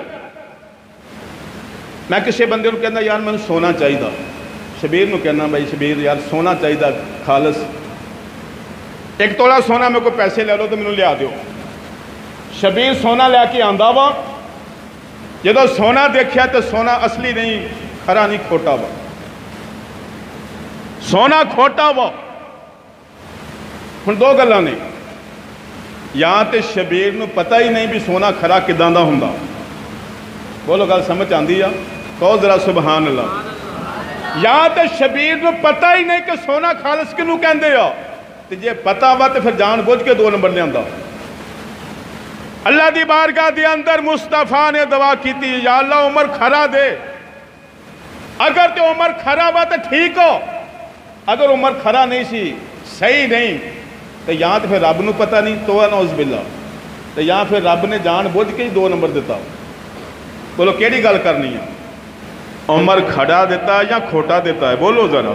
میں کسی بندے نو کہنا یار میں سونا چاہیے، شبیر نو کہنا بھائی شبیر یار سونا چاہیے خالص، ایک توڑا سونا میں کوئی پیسے لے لو تو میں لیا دیو۔ شبیر سونا لے کے آندہ وا، جدو سونا دیکھیا تو سونا اصلی نہیں، کھرا نہیں، کھوٹا وا، سونا کھوٹا وا۔ ہن دو گلاں نے، یہاں تے شبیر نو پتہ ہی نہیں بھی سونا کھرا کداں دا ہوندا۔ بولو گل سمجھ آندی ہے؟ کہو ذرا سبحان اللہ۔ یہاں تے شبیر نو پتہ ہی نہیں کہ سونا خالص کنوں کہندے آ، تے جے پتہ وا تے پھر جان بوجھ کے دو نمبر لے آندا۔ اللہ دی بارگاہ دی اندر مصطفیٰ نے دعا کیتی یا اللہ عمر کھرا دے، اگر تے عمر کھرا وا تے ٹھیک ہو، اگر عمر کھرا نہیں سی صحیح نہیں تو یہاں تے پھر رب نو پتہ نہیں، تو نعوذ باللہ، تو یہاں پھر رب نے جان بوجھ کے ہی دو نمبر دیتا۔ بولو کیڑی گل کرنی ہے؟ عمر کھڑا دیتا ہے یا کھوٹا دیتا ہے؟ بولو ذرا۔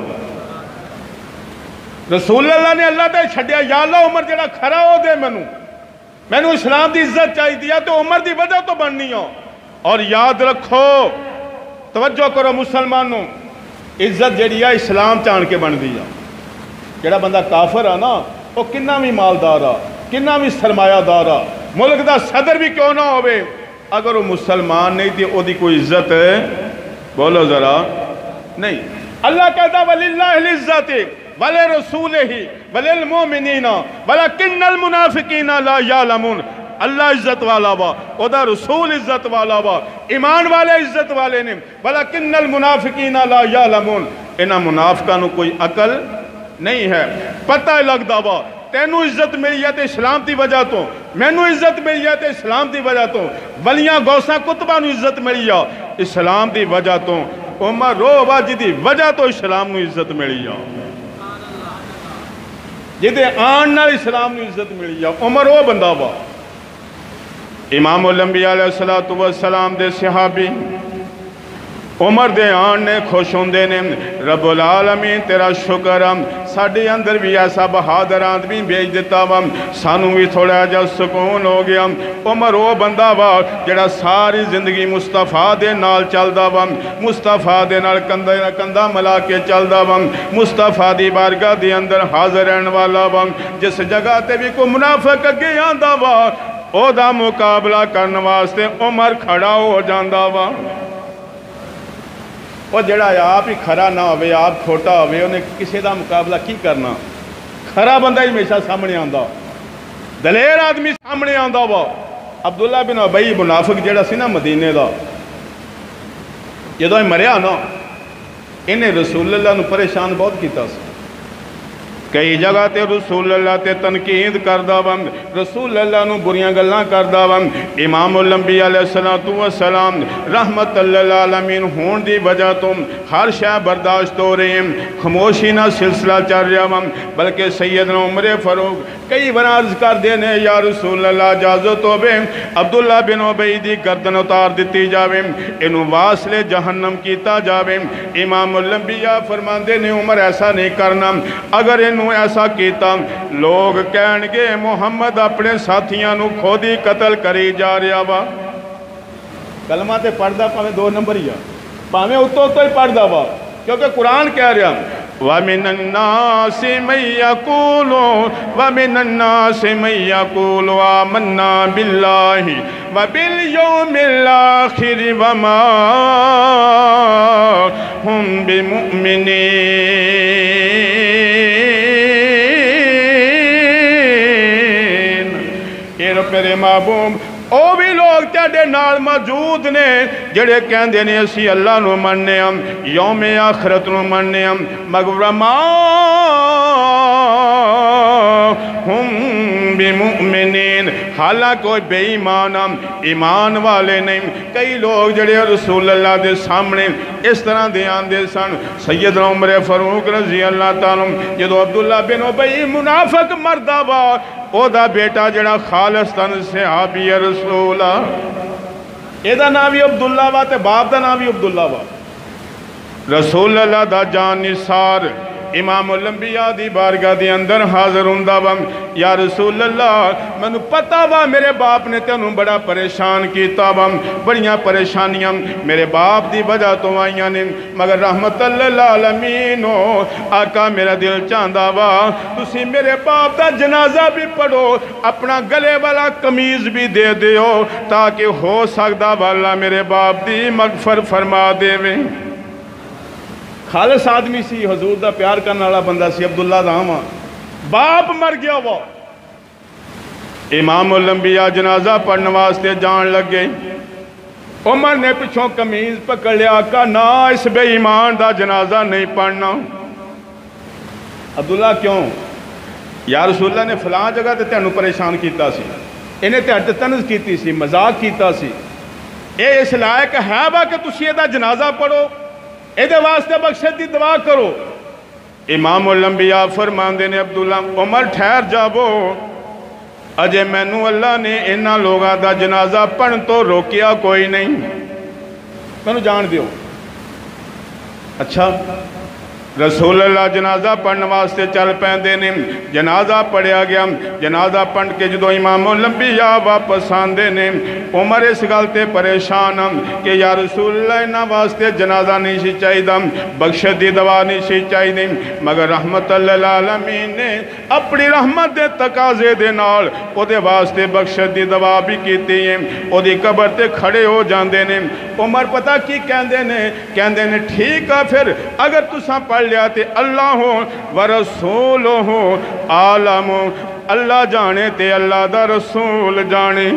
رسول اللہ نے اللہ تے چھڈیا یا اللہ عمر جڑا کھڑا ہو دے مینوں، مینوں اسلام دی عزت چاہیے دیا تو عمر دی وجہ تو بننی ہو۔ اور یاد رکھو توجہ کرو مسلمانوں، عزت جڑی ہے اسلام چان کے بن دی ہے۔ جڑا بندہ کافر ہے نا وہ کنا بھی مالدار ہے، کنا بھی سرمایہ دار ہے، ملک دا صدر بھی کیوں نہ ہوئے، اگر وہ مسلمان نہیں تھی وہ دی کوئی عزت ہے؟ بولو ذرا نہیں۔ اللہ کہتا وَلِلَّهِ الْعِزَّةِ وَلِرَسُولِهِ وَلِلْمُؤْمِنِينَ وَلَكِنَّ الْمُنَافِقِينَ لَا يَعْلَمُونَ۔ اللہ عزت والا با، او دا رسول عزت والا با، ایمان والے عزت والے نے، وَلَكِنَّ الْمُنَافِقِينَ لَا يَعْلَمُونَ۔ انہاں منافقاں نو کوئی عقل نہیں ہے، پتہ لگدا با تینوں عزت ملی ہے تے اسلام دی وجہ تو، مینوں عزت ملی ہے تے اسلام دی وجہ تو، ولیاں غوثاں کتباں نو عزت ملی ہے اسلام دی وجہ تو، عمر رو وا جدی وجہ تو اسلام نو عزت ملی ہے، جدے آن نال اسلام نو عزت ملی ہے، عمر وہ بندہ وا۔ امام الانبیاء علیہ السلام دے صحابی عمر دے آن نے خوش ہوندے نے، رب العالمین تیرا شکرم، ساڑھے اندر بھی ایسا بہادر آدمی بھیج دیتا وا، سانوں بھی تھوڑا جا سکون ہو گیا۔ عمر وہ بندہ وا جڑا ساری زندگی مصطفیٰ دے نال چلدا وا، مصطفیٰ دے نال کندھا کندھا ملا کے چلدا وا، مصطفیٰ دی بارگاہ دے اندر حاضر رہن والا وا، جس جگہ تے بھی کوئی منافق اگے آندا وا او دا مقابلہ کرن واسطے عمر کھڑا ہو جاندا وا۔ وہ جڑا آپ ہی کھرا نہ ہوئے، آپ کھوٹا ہوئے، انہیں کسی دا مقابلہ کی کرنا؟ کھرا بندہ ہی ہمیشہ سامنے آندا، دلیر آدمی سامنے آندا وا۔ عبداللہ بن ابئی منافق جڑا سی نا مدینے دا، جدوں مریا نا، انہیں رسول اللہ نو پریشان بہت کیتا سی۔ کئی جگہ تے رسول اللہ تے تنقید کردہ ون، رسول اللہ نو بریاں گلاں کردہ ون۔ امام الانبیاء علیہ السلام رحمت اللہ عالمین ہون دی وجہ تم ہر شے برداشت ہو رہے ہیں، خاموشی نہ سلسلہ چل رہا ون۔ بلکہ سیدنا عمر فاروق کئی بار عرض کر دینے، یا رسول اللہ اجازت ہوے عبداللہ بن ابئی دی گردن اتار دیتی جاوے، انہوں واصل جہنم کیتا جاوے۔ امام الانبیاء فرماندے نے عمر ایسا نہیں کرنا، اگر انہوں ایسا کیتا لوگ کہن گے محمد اپنے ساتھیاں نو خود ہی قتل کری جا رہا وا۔ کلمہ تے پڑھدا پاویں دو نمبر ہی آ، پاویں اتو تو ہی پڑھدا وا، کیونکہ قرآن کہہ رہا وَمِنَ النَّاسِ مَن يَقُولُ وَمِنَ النَّاسِ مَن يَقُولُ آمَنَّا بِاللَّهِ وَبِالْيَوْمِ الْآخِرِ وَمَا هُمْ بِمُؤْمِنِينَ۔ میرے محبوب او بھی لوگ تیرے نال موجود نے جڑے کہندے نے اسی اللہ نو مننے ہم، یوم آخرت نو مننے ہم، مگر ما ہم بمؤمنین، حالانکہ کوئی بے ایمان ہم ایمان والے نہیں۔ کئی لوگ جڑے رسول اللہ دے سامنے اس طرح دے آندے سن۔ سیدنا عمر فاروق رضی اللہ تعالیٰ جدو عبداللہ بن ابئی منافق مردہ با، او دا بیٹا جڑا خالصتاً صحابی رسولہ، اے دا نام بھی عبداللہ وا تے باپ دا نام بھی عبداللہ وا۔ رسول اللہ دا جان نثار امام الانبیاء دی بارگاہ دی اندر حاضر ہوندہ وا، یا رسول اللہ میں پتا وا میرے باپ نے تینوں بڑا پریشان کیتا وا، بڑیاں پریشانیاں میرے باپ دی وجہ تو آئیاں نے، مگر رحمت اللہ عالمین ہو آقا میرا دل چاندہ وا تسی میرے باپ دا جنازہ بھی پڑھو، اپنا گلے والا قمیض بھی دے دیو تاکہ ہو سکتا والا میرے باپ دی مغفر فرما دے میں۔ خالص آدمی سی، حضور دا پیار کرنے والا بندہ سی، عبداللہ دا ہاں باپ مر گیا وہ۔ امام الانبیاء جنازہ پڑھنے واسطے جان لگ گئے، عمر نے پچھوں قمیض پکڑ لیا، کہا نا اس بے ایمان دا جنازہ نہیں پڑھنا۔ عبداللہ کیوں؟ یا رسول اللہ نے فلاں جگہ تے تینوں پریشان کیتا سی، انہیں تے تنز کیتی سی، مذاق کیتا سی، اے اس لائق ہے با کہ تسی دا جنازہ پڑھو، اے دے واسطے بخشت دی دعا کرو۔ امام الانبیاء فرماندے نے عبداللہ عمر ٹھہر جاؤ، اجے مینوں اللہ نے انہاں لوگاں دا جنازہ پڑھن تو روکیا کوئی نہیں، مینوں جان دیو۔ اچھا رسول اللہ جنازہ پڑھنے واسطے چل پیندے نے، جنازہ پڑھیا گیا، جنازہ پڑھ کے جدو امام الانبیاء واپس آندے نے، عمر اس گلتے پریشان کہ یا رسول اللہ انہاں واسطے جنازہ نہیں سی چاہیے، بخشت دی دعا نہیں سی چاہیے، مگر رحمت اللہ العالمین نے اپنی رحمت دے تقاضے دے نال او دے واسطے بخشت دی دعا بھی کیتی ہے، او دی قبر تے کھڑے ہو جاندے نے۔ عمر پتہ کی کہندے نے؟ کہندے نے ٹھیک ہے پھر اگر تساں پڑھ لیا تے اللہ ورسول عالم، اللہ جانے تے اللہ دا رسول جانے۔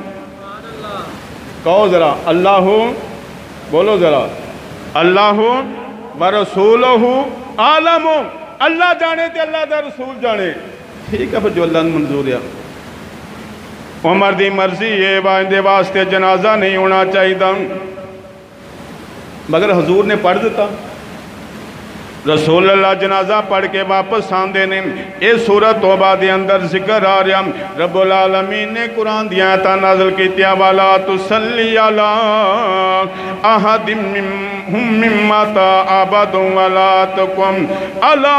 کہو ذرا اللہ، بولو ذرا اللہ ورسول عالم، اللہ جانے تے اللہ دا رسول جانے۔ ٹھیک ہے پھر جو اللہ نے منظور ہے۔ عمر دی مرضی یہ باندے واسطے جنازہ نہیں ہونا چاہیے، مگر حضور نے پڑھ دیتا۔ رسول اللہ جنازہ پڑھ کے واپس آندے نے، اے سورت توبہ دے اندر ذکر آ رہا، رب العالمین نے قرآن دیا آیات نازل کیتیا، وَلَا تُصَلِّ عَلَىٰ أَحَدٍ مِّنْهُم مَّاتَ أَبَدًا وَلَا تَقُمْ عَلَىٰ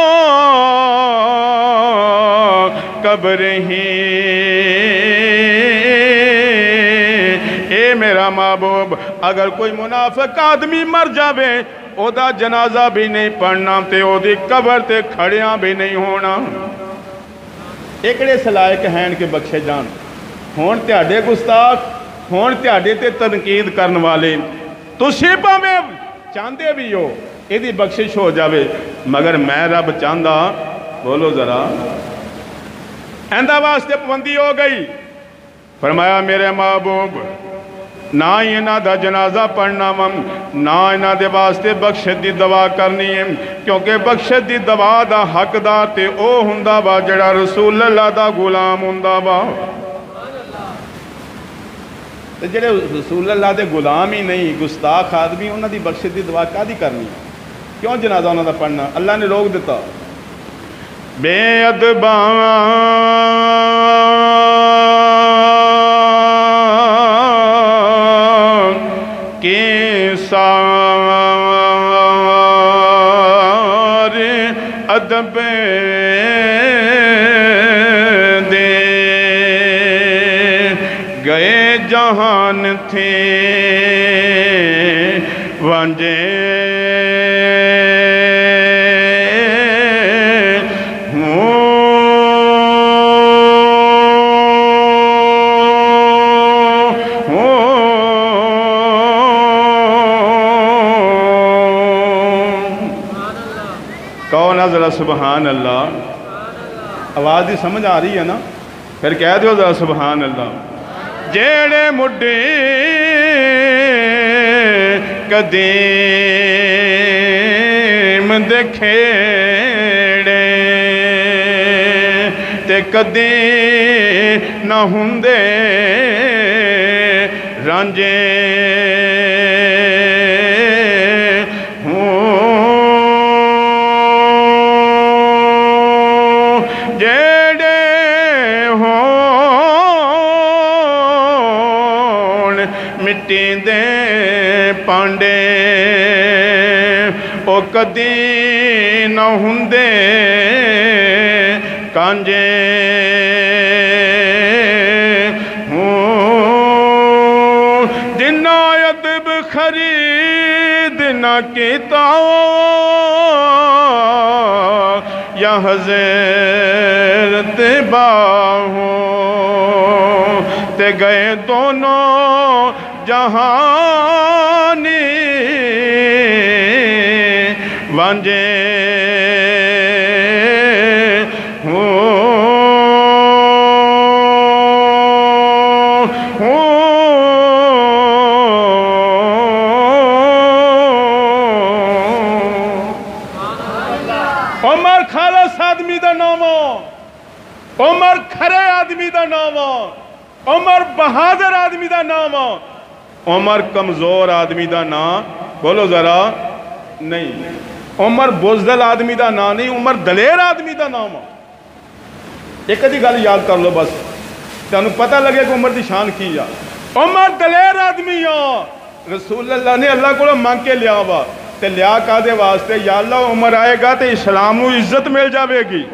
قَبْرِهِ۔ اے میرا محبوب اگر کوئی منافق آدمی مر جاوے او دا جنازہ بھی نہیں پڑھنا تے او دی قبر تے کھڑیاں بھی نہیں ہونا۔ ایکڑے سلائق ہیں کہ بخشے جان ہون تیاڈے گستاخ، ہون تیاڈے تے تنقید کرن والے، تسی پاویں چاہتے بھی ہو یہ بخشش ہو جاوے مگر میں رب چاہتا بولو ذرا ایندہ واسطے پابندی ہو گئی فرمایا میرے محبوب نہ ہی انہاں دا جنازہ پڑھنا وم نہ انہاں دے واسطے بخشت دی دعا کرنی ہے کیونکہ بخشت دی دعا دا حقدار تے او ہوندا وا جڑا رسول اللہ دا غلام ہوندا وا تے جڑے رسول اللہ دے غلام ہی نہیں گستاخ آدمی انہاں دی بخشت دی دعا کادی کرنی کیوں جنازہ انہاں دا پڑھنا اللہ نے روک دیتا بے ادباں کے سارے ادب دے گئے جہان تھے وانجے ذرا سبحان اللہ آواز دی سمجھ آ رہی ہے نا پھر کہہ دیو ذرا سبحان اللہ جیڑے مڈے قدیم دے کھیڑے تے کدی نہ ہوندے رانجے مٹی دے پانڈے او کدی نہ ہوندے کانجے جنہ ادب خرید نہ کیتا یا حضرت باہوں تے گئے دونوں جہانی وانجے عمر خالص آدمی دا نام عمر کھرے آدمی دا نام عمر بہادر آدمی دا نام عمر کمزور آدمی دا نام بولو ذرا نہیں عمر بزدل آدمی دا نام نہیں عمر دلیر آدمی دا نام ایک ادھی گل یاد کر لو بس تانوں پتہ لگے کہ عمر دی شان کی جا عمر دلیر آدمی رسول اللہ نے اللہ کو مانگ کے لیا وا تے لیا کا دے واسطے یا اللہ عمر آئے گا تے اسلام و عزت مل جاوے گی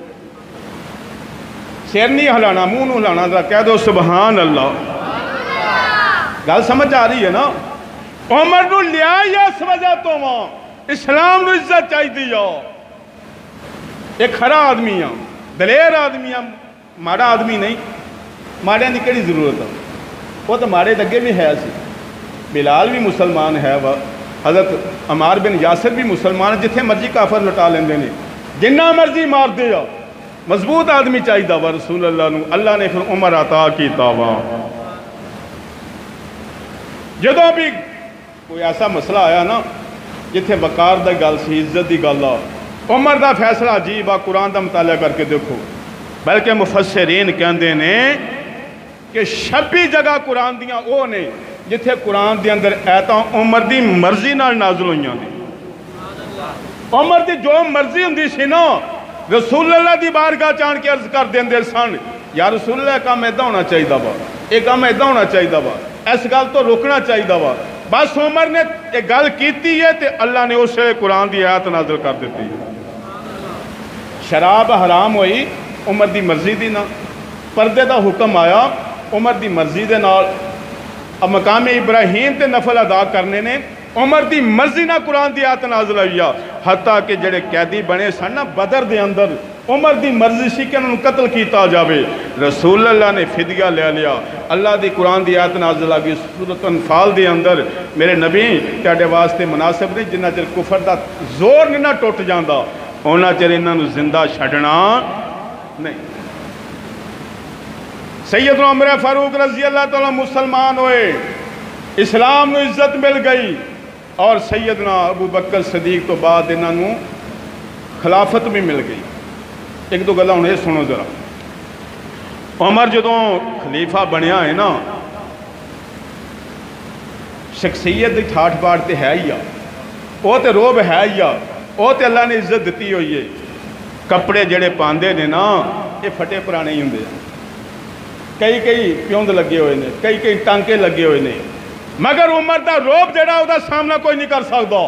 سیر نہیں ہلانا منہ نو ہلانا ذرا کہہ دو سبحان اللہ گل سمجھ آ رہی ہے نا عمر نو لیا یا اس وجہ تو ماں اسلام نو عزت چاہی دی جاؤ ایک کھرا آدمی ہے دلیر آدمی ہے ماڑا آدمی نہیں ماڑے نہیں کڑی ضرورت ہے وہ تو ماڑے دگے بھی ہے سی بلال بھی مسلمان ہے وہ حضرت عمار بن یاسر بھی مسلمان ہے جتھے مرضی کافر لٹا لیندے نے جنہ مرضی مار دے جاؤ مضبوط آدمی چاہی دا وا رسول اللہ نو اللہ نے پھر عمر عطا کیتا وا جدوں بھی کوئی ایسا مسئلہ آیا نا جتھے وقار دا گل سی عزت دی گل آ عمر دا فیصلہ عجیب آ قرآن دا مطالعہ کر کے دیکھو بلکہ مفسرین کہندے نے کہ چھبی جگہ قرآن دیاں او نے جتھے قرآن دے اندر ایتاں عمر دی مرضی نال نازل ہوئیاں دی عمر دی جو مرضی ہوندی سی نا رسول اللہ دی بارگاہ چان کے عرض کر دین دے سن یا رسول اللہ کام ایدہ ہونا چاہی دا با ایک کام ایدہ ہونا چاہی دا با اس گل تو روکنا چاہی دا با بس عمر نے ایک گل کیتی ہے تے اللہ نے اسے قرآن دی آیت نازل کر دیتی ہے شراب حرام ہوئی عمر دی مرضی دی نا پردے دا حکم آیا عمر دی مرضی دے نال اب مقام ابراہیم تے نفل ادا کرنے نے عمر دی مرضی نہ قرآن دی آیت نازل ہوئی حتیٰ کہ جڑے قیدی بنے سن نا بدر دے اندر عمر دی مرضی سی کہ انہوں قتل کیتا جاوے. رسول اللہ نے فدیہ لے لیا. اللہ دی قرآن دی آیت نازل آ گئی سورۃ انفال دے اندر میرے نبی تہاڈے واسطے مناسب نہیں جنہ چر کفر دا زور نہیں نہ ٹوٹ جاندا اونا چر انہاں نوں زندہ چھڈنا نہیں. سیدنا عمر فاروق رضی اللہ تعالیٰ مسلمان ہوئے, اسلام نو عزت مل گئی, اور سیدنا ابو بکر صدیق تو بعد انہاں نوں خلافت بھی مل گئی. ایک دو گلاں ہن اے سنو ذرا. عمر جدوں خلیفہ بنیا ہے نا, شخصیت دی ٹھاٹھ باٹھ تے ہے ہی آ, وہ تے روب ہے ہی آ, وہ تے اللہ نے عزت دیتی ہوئی ہے. کپڑے جڑے پاندے نے نا یہ پھٹے پرانے ہی ہوندے ہیں, کئی کئی پیوند لگے ہوئے نے, کئی کئی ٹانکے لگے ہوئے نے, مگر عمر دا روب جڑا دا سامنا کوئی نہیں کر سکتا.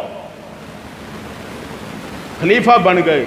خلیفہ بن گئے.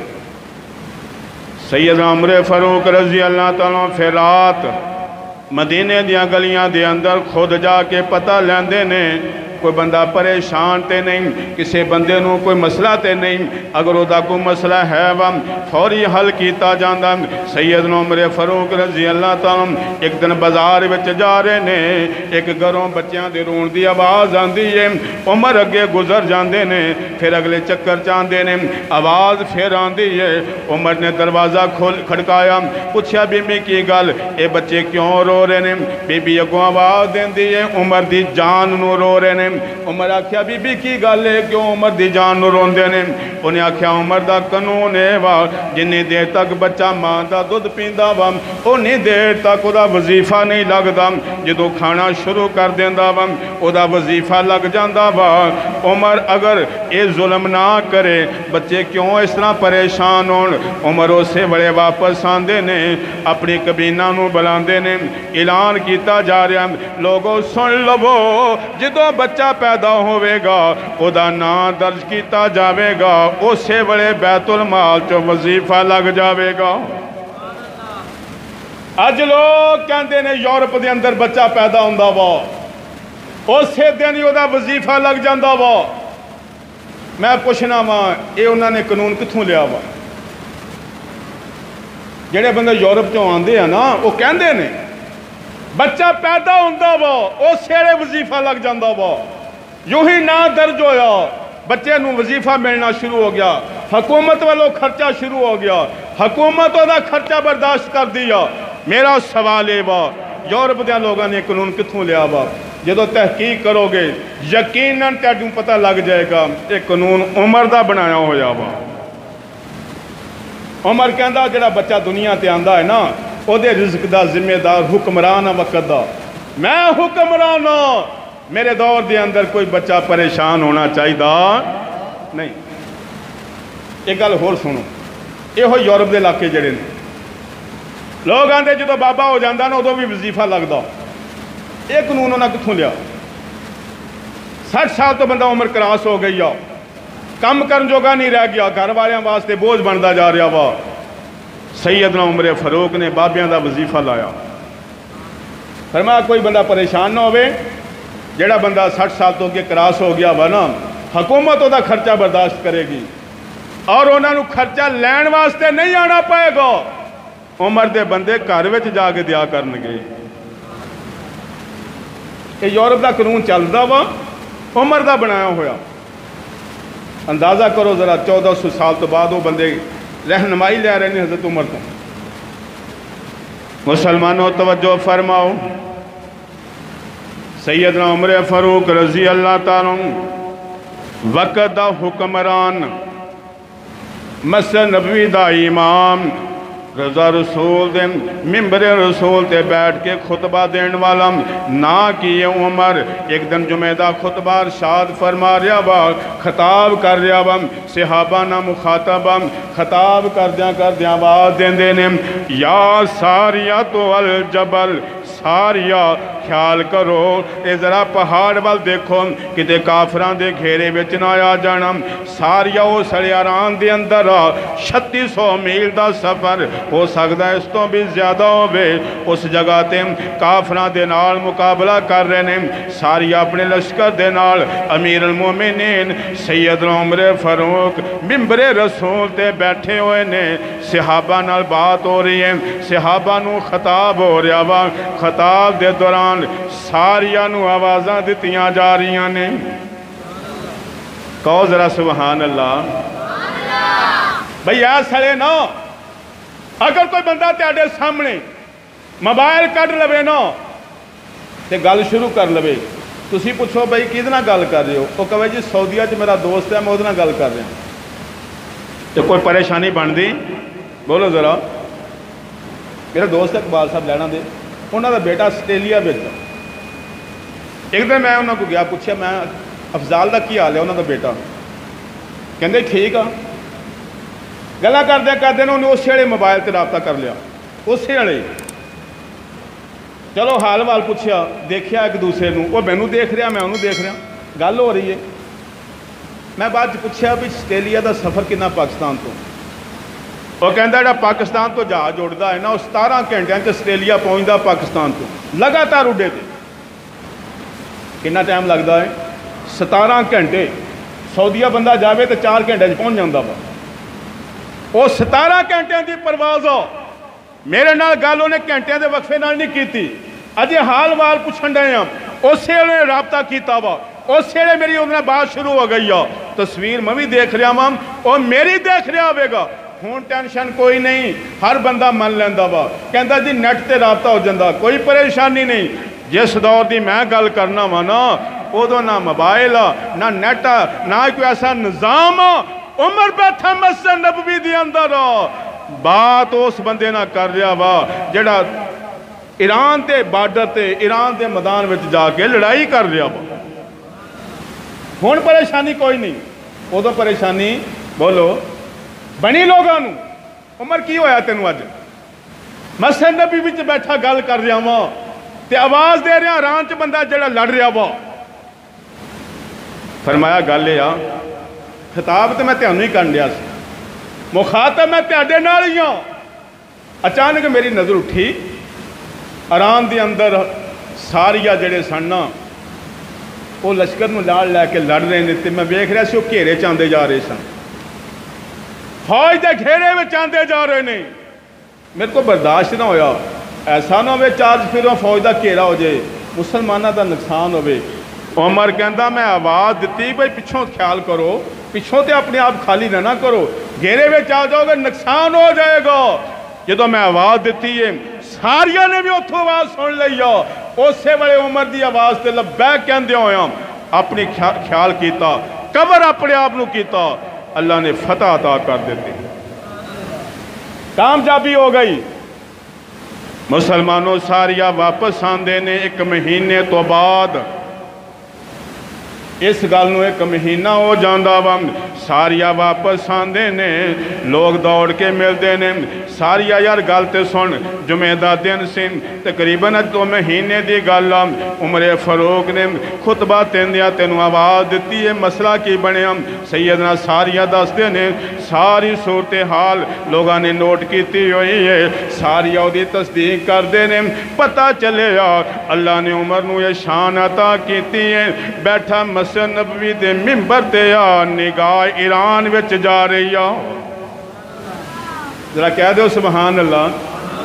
سیدنا عمر فاروق رضی اللہ تعالیٰ پھر رات مدینے دیاں گلیاں دے اندر خود جا کے پتہ لیندے نے کوئی بندہ پریشان تے نہیں, کسے بندے نو کوئی مسئلہ تے نہیں, اگر او دا کوئی مسئلہ ہے وہاں فوری حل کیتا جاندہ. سیدنا عمر فاروق رضی اللہ تعالیٰ ایک دن بازار وچ جا رہے نے, ایک گھروں بچیاں دے رون دی آواز آندی ہے. عمر اگے گزر جاندے نے, پھر اگلے چکر چاندے نے, آواز پھر آندی ہے. عمر نے دروازہ کھول کھڑکایا, پوچھا بی بی کی گل, اے بچے کیوں رو رہے نے؟ بی بی اگوں آواز دیندی ہے, عمر دی جان نو رو رہے نے. عمر آکھیا بی بی کی گل ہے کیوں عمر دی جان نو روندے نے؟ انہیں آکھیا عمر دا قانون ہے وا, جنہیں دیر تک بچہ ماں دا دودھ پیندا وا انہیں دیر تک او دا وظیفہ نہیں لگدا, جدو کھانا شروع کر دیندا وا او دا وظیفہ لگ جاندا وا. عمر اگر اے ظلم نہ کرے بچے کیوں اس طرح پریشان ہون؟ عمر اسے بڑے واپس آندے نے, اپنی کبینہ نو بلاندے نے, اعلان کیتا جا رہا لوگوں سن لو, جدو بچہ پیدا ہوئے گا او دا نام درج کیتا جاوے گا, اسے بڑے بیت المال چو وظیفہ لگ جاوے گا. اج لوگ کہندے نے یورپ دے اندر بچہ پیدا ہوندا وا اسے دن ہی او دا وظیفہ لگ جاندا وا. میں پوچھنا وا اے انہاں نے قانون کتھوں لیا وا؟ جڑے بندے یورپ چوں آندے ہیں نا وہ کہندے نے بچہ پیدا ہوندا وا اسے ویلے وظیفہ لگ جاندا وا. یوں ہی نہ درج ہویا بچے نو وظیفہ ملنا شروع ہو گیا, حکومت والوں خرچہ شروع ہو گیا, حکومت دا خرچہ برداشت کر دیا. میرا سوال ہے وا یورپ دے لوگوں نے قانون کتھوں لیا وا؟ جدو تحقیق کرو گے یقیناً تہاڈوں پتہ لگ جائے گا یہ قانون عمر دا بنایا ہویا وا. عمر کہندا جڑا بچہ دنیا تے آندا ہے نا او دے رزق دا ذمہ دار حکمران وقت دا, میں حکمران ہاں, میرے دور دے اندر کوئی بچہ پریشان ہونا چاہیے نہیں. ایک گل ہور سنو, یہ ہو یورپ دے علاقے جڑے نے لوگ آندے جدو بابا ہو جاندہ نا ادو بھی وظیفہ لگدا. یہ قانون انہاں کتھوں لیا؟ سٹھ سال تو بندہ عمر کراس ہو گئی آ, کم کرن جوگا نہیں رہ گیا, گھر والیاں واسطے بوجھ بندا جا رہا وا. سیدنا عمر فاروق نے بابیاں دا وظیفہ لایا, فرمایا کوئی بندہ پریشان نہ ہوئے, جڑا بندہ سٹھ سال تو کے کراس ہو گیا وا نا حکومت دا خرچہ برداشت کرے گی, اور انہاں نو خرچہ لین واسطے نہیں آنا پائے گا. عمر دے بندے گھر وچ جا کے دیا کرن گے. یہ یورپ دا قانون چلدا وا, عمر دا بنایا ہویا. اندازہ کرو ذرا چودہ سو سال تو بعد وہ بندے رہنمائی لے رہے ہیں حضرت عمر کو. مسلمانوں توجہ فرماؤ, سیدنا عمر فاروق رضی اللہ تعالیٰ وقت دا حکمران, مسجد نبوی دا امام, رضا رسول دے ممبر رسول تے بیٹھ کے خطبہ دین والا نہ کیے عمر. ایک دن جمعہ دا خطبہ ارشاد فرما رہا وا, خطاب کر رہا وا, صحابہ نہ مخاطب خطاب کر دیا کر دیا آواز دین دینے, یا ساریہ تو الجبل, ساریہ خیال کرو اے ذرا پہاڑ وال دیکھو کتے کافران دے گھیرے وچ نہ آ جانا ساریا او سڑے آران دے اندر چھتی سو میل دا سفر ہو سکتا ہے اس تو بھی زیادہ ہوئے اس جگہ تے کافران دے نال مقابلہ کر رہے ہیں ساریا اپنے لشکر دے نال امیر المومنین سید عمر فاروق ممبر رسول تے بیٹھے ہوئے نے صحابہ نال بات ہو رہی ہے صحابہ نو خطاب ہو رہا وا خطاب دے دوران ساریا نو آوازاں دتیاں جا رہی نے کہو ذرا سبحان اللہ بھئی ایس سڑے نا اگر کوئی بندہ تیاڈے سامنے موبائل کڈ لوے نا تے گل شروع کر لوے تسی پوچھو بھئی کدنا گل کر رہے ہو وہ کہے جی سعودیہ چ میرا دوست ہے میں ادنا گل کر رہا ہوں تو کوئی پریشانی بن دی بولو ذرا میرا دوست اقبال صاحب لینا دے انہوں کا بیٹا آسٹریلیا بھیجا ایک دن میں انہوں کو گیا پوچھا میں افضال کا کی حال ہے انہوں کا بیٹا کہندے ٹھیک آ گلا کردے کردے انہوں نے اسی والے موبائل سے رابطہ کر لیا اسی والے چلو حال وال پوچھا دیکھیا ایک دوسرے نو وہ مینوں دیکھ رہا میں انہوں دیکھ رہا گل ہو رہی ہے میں بعد پوچھا بھی آسٹریلیا کا سفر کنا پاکستان تو وہ کہندا جڑا پاکستان تو جہاز اڑدا ہے نا وہ ستارہ گھنٹے آسٹریلیا پہنچتا پاکستان تو لگاتار اڈے تے کنا ٹائم لگتا ہے ستارہ گھنٹے سعودیہ بندہ جاوے تو چار گھنٹے پہنچ جاتا وا وہ ستارہ گھنٹے کی پرواز ہو میرے نال گل انہیں گھنٹے کے وقفے نال نہیں کیتی اجے حال وال پوچھن ڈے ہاں اسی ویلے رابطہ کیتا وا اسی ویلے میری انہوں نے بات شروع ہو گئی ہے تصویر میں بھی دیکھ رہا ہاں اور میری دیکھ رہا ہوئے گا ہوں ٹینشن کوئی نہیں ہر بندہ من لینا وا کہندا جی نیٹ تے رابطہ ہو جاتا کوئی پریشانی نہیں جس دور دی میں گل کرنا وا نا ادو نہ موبائل نہ نیٹ نہ کوئی ایسا نظام عمر بیٹھا مسجد نبوی دی اندر بات اس بندے نہ کر رہا وا جڑا ایران تے بارڈر تے ایران دے میدان وچ جا کے لڑائی کر رہا وا ہوں پریشانی کوئی نہیں ادو پریشانی بولو بنی لوگاں نو عمر کی ہویا تینوں اج مسجد نبی وچ بیٹھا گل کر رہا وا تے آواز دے رہا ران چ بندہ جڑا لڑ رہا وا فرمایا گل یہ خطاب تو میں تینوں ہی کرن دیا سی مخاطب میں تیاڈے نال ہی ہاں اچانک میری نظر اٹھی ایران دے اندر ساریا جڑے سن وہ لشکر نو لال لے کے لڑ رہے ہیں تے میں ویکھ رہا سی وہ گھیرے چ آندے جا رہے سن فوج دے گھیرے میں آندے جا رہے ہیں میرے کو برداشت نہ ہویا ایسا نہ ہوئے چارج پھروں فوج دا گھیرا ہو جائے مسلمانہ دا نقصان ہوئے عمر کہندا میں آواز دیتی بھائی پچھوں خیال کرو پچھوں تے اپنے آپ خالی نہ نہ کرو گھیرے میں آ جاؤ گے نقصان ہو جائے گا جدو میں آواز دیتی ہے ساریا نے بھی اتھوں آواز سن لیا اسے بڑے عمر دی آواز تے لبیک کہندے ہویا اپنی خیال کیتا قبر اپنے آپ نو کیتا اللہ نے فتح عطا کر دیتی کامیابی ہو گئی مسلمانوں ساریا واپس آندے نے ایک مہینے تو بعد اس گل نو ایک مہینہ ہو جاندا وا ساریا واپس آندے نے لوگ دوڑ کے ملتے نے ساریا یار گل تے سن جمعہ دا دن سی تقریباً دو مہینے دی گل عمر فاروق نے خطبہ دیندیا تینوں آواز دیتی ہے مسئلہ کی بنیا سیدنا ساریا دستے نے ساری صورتحال لوگاں نے نوٹ کیتی ہوئی ہے ساریا دی تصدیق کردے نے پتہ چلے اللہ نے عمر نو یہ شان عطا کیتی ہے بیٹھا مسجد نبوی دے ممبر تے نگاہ ایران وچ جا رہی ہے ذرا کہہ دو سبحان اللہ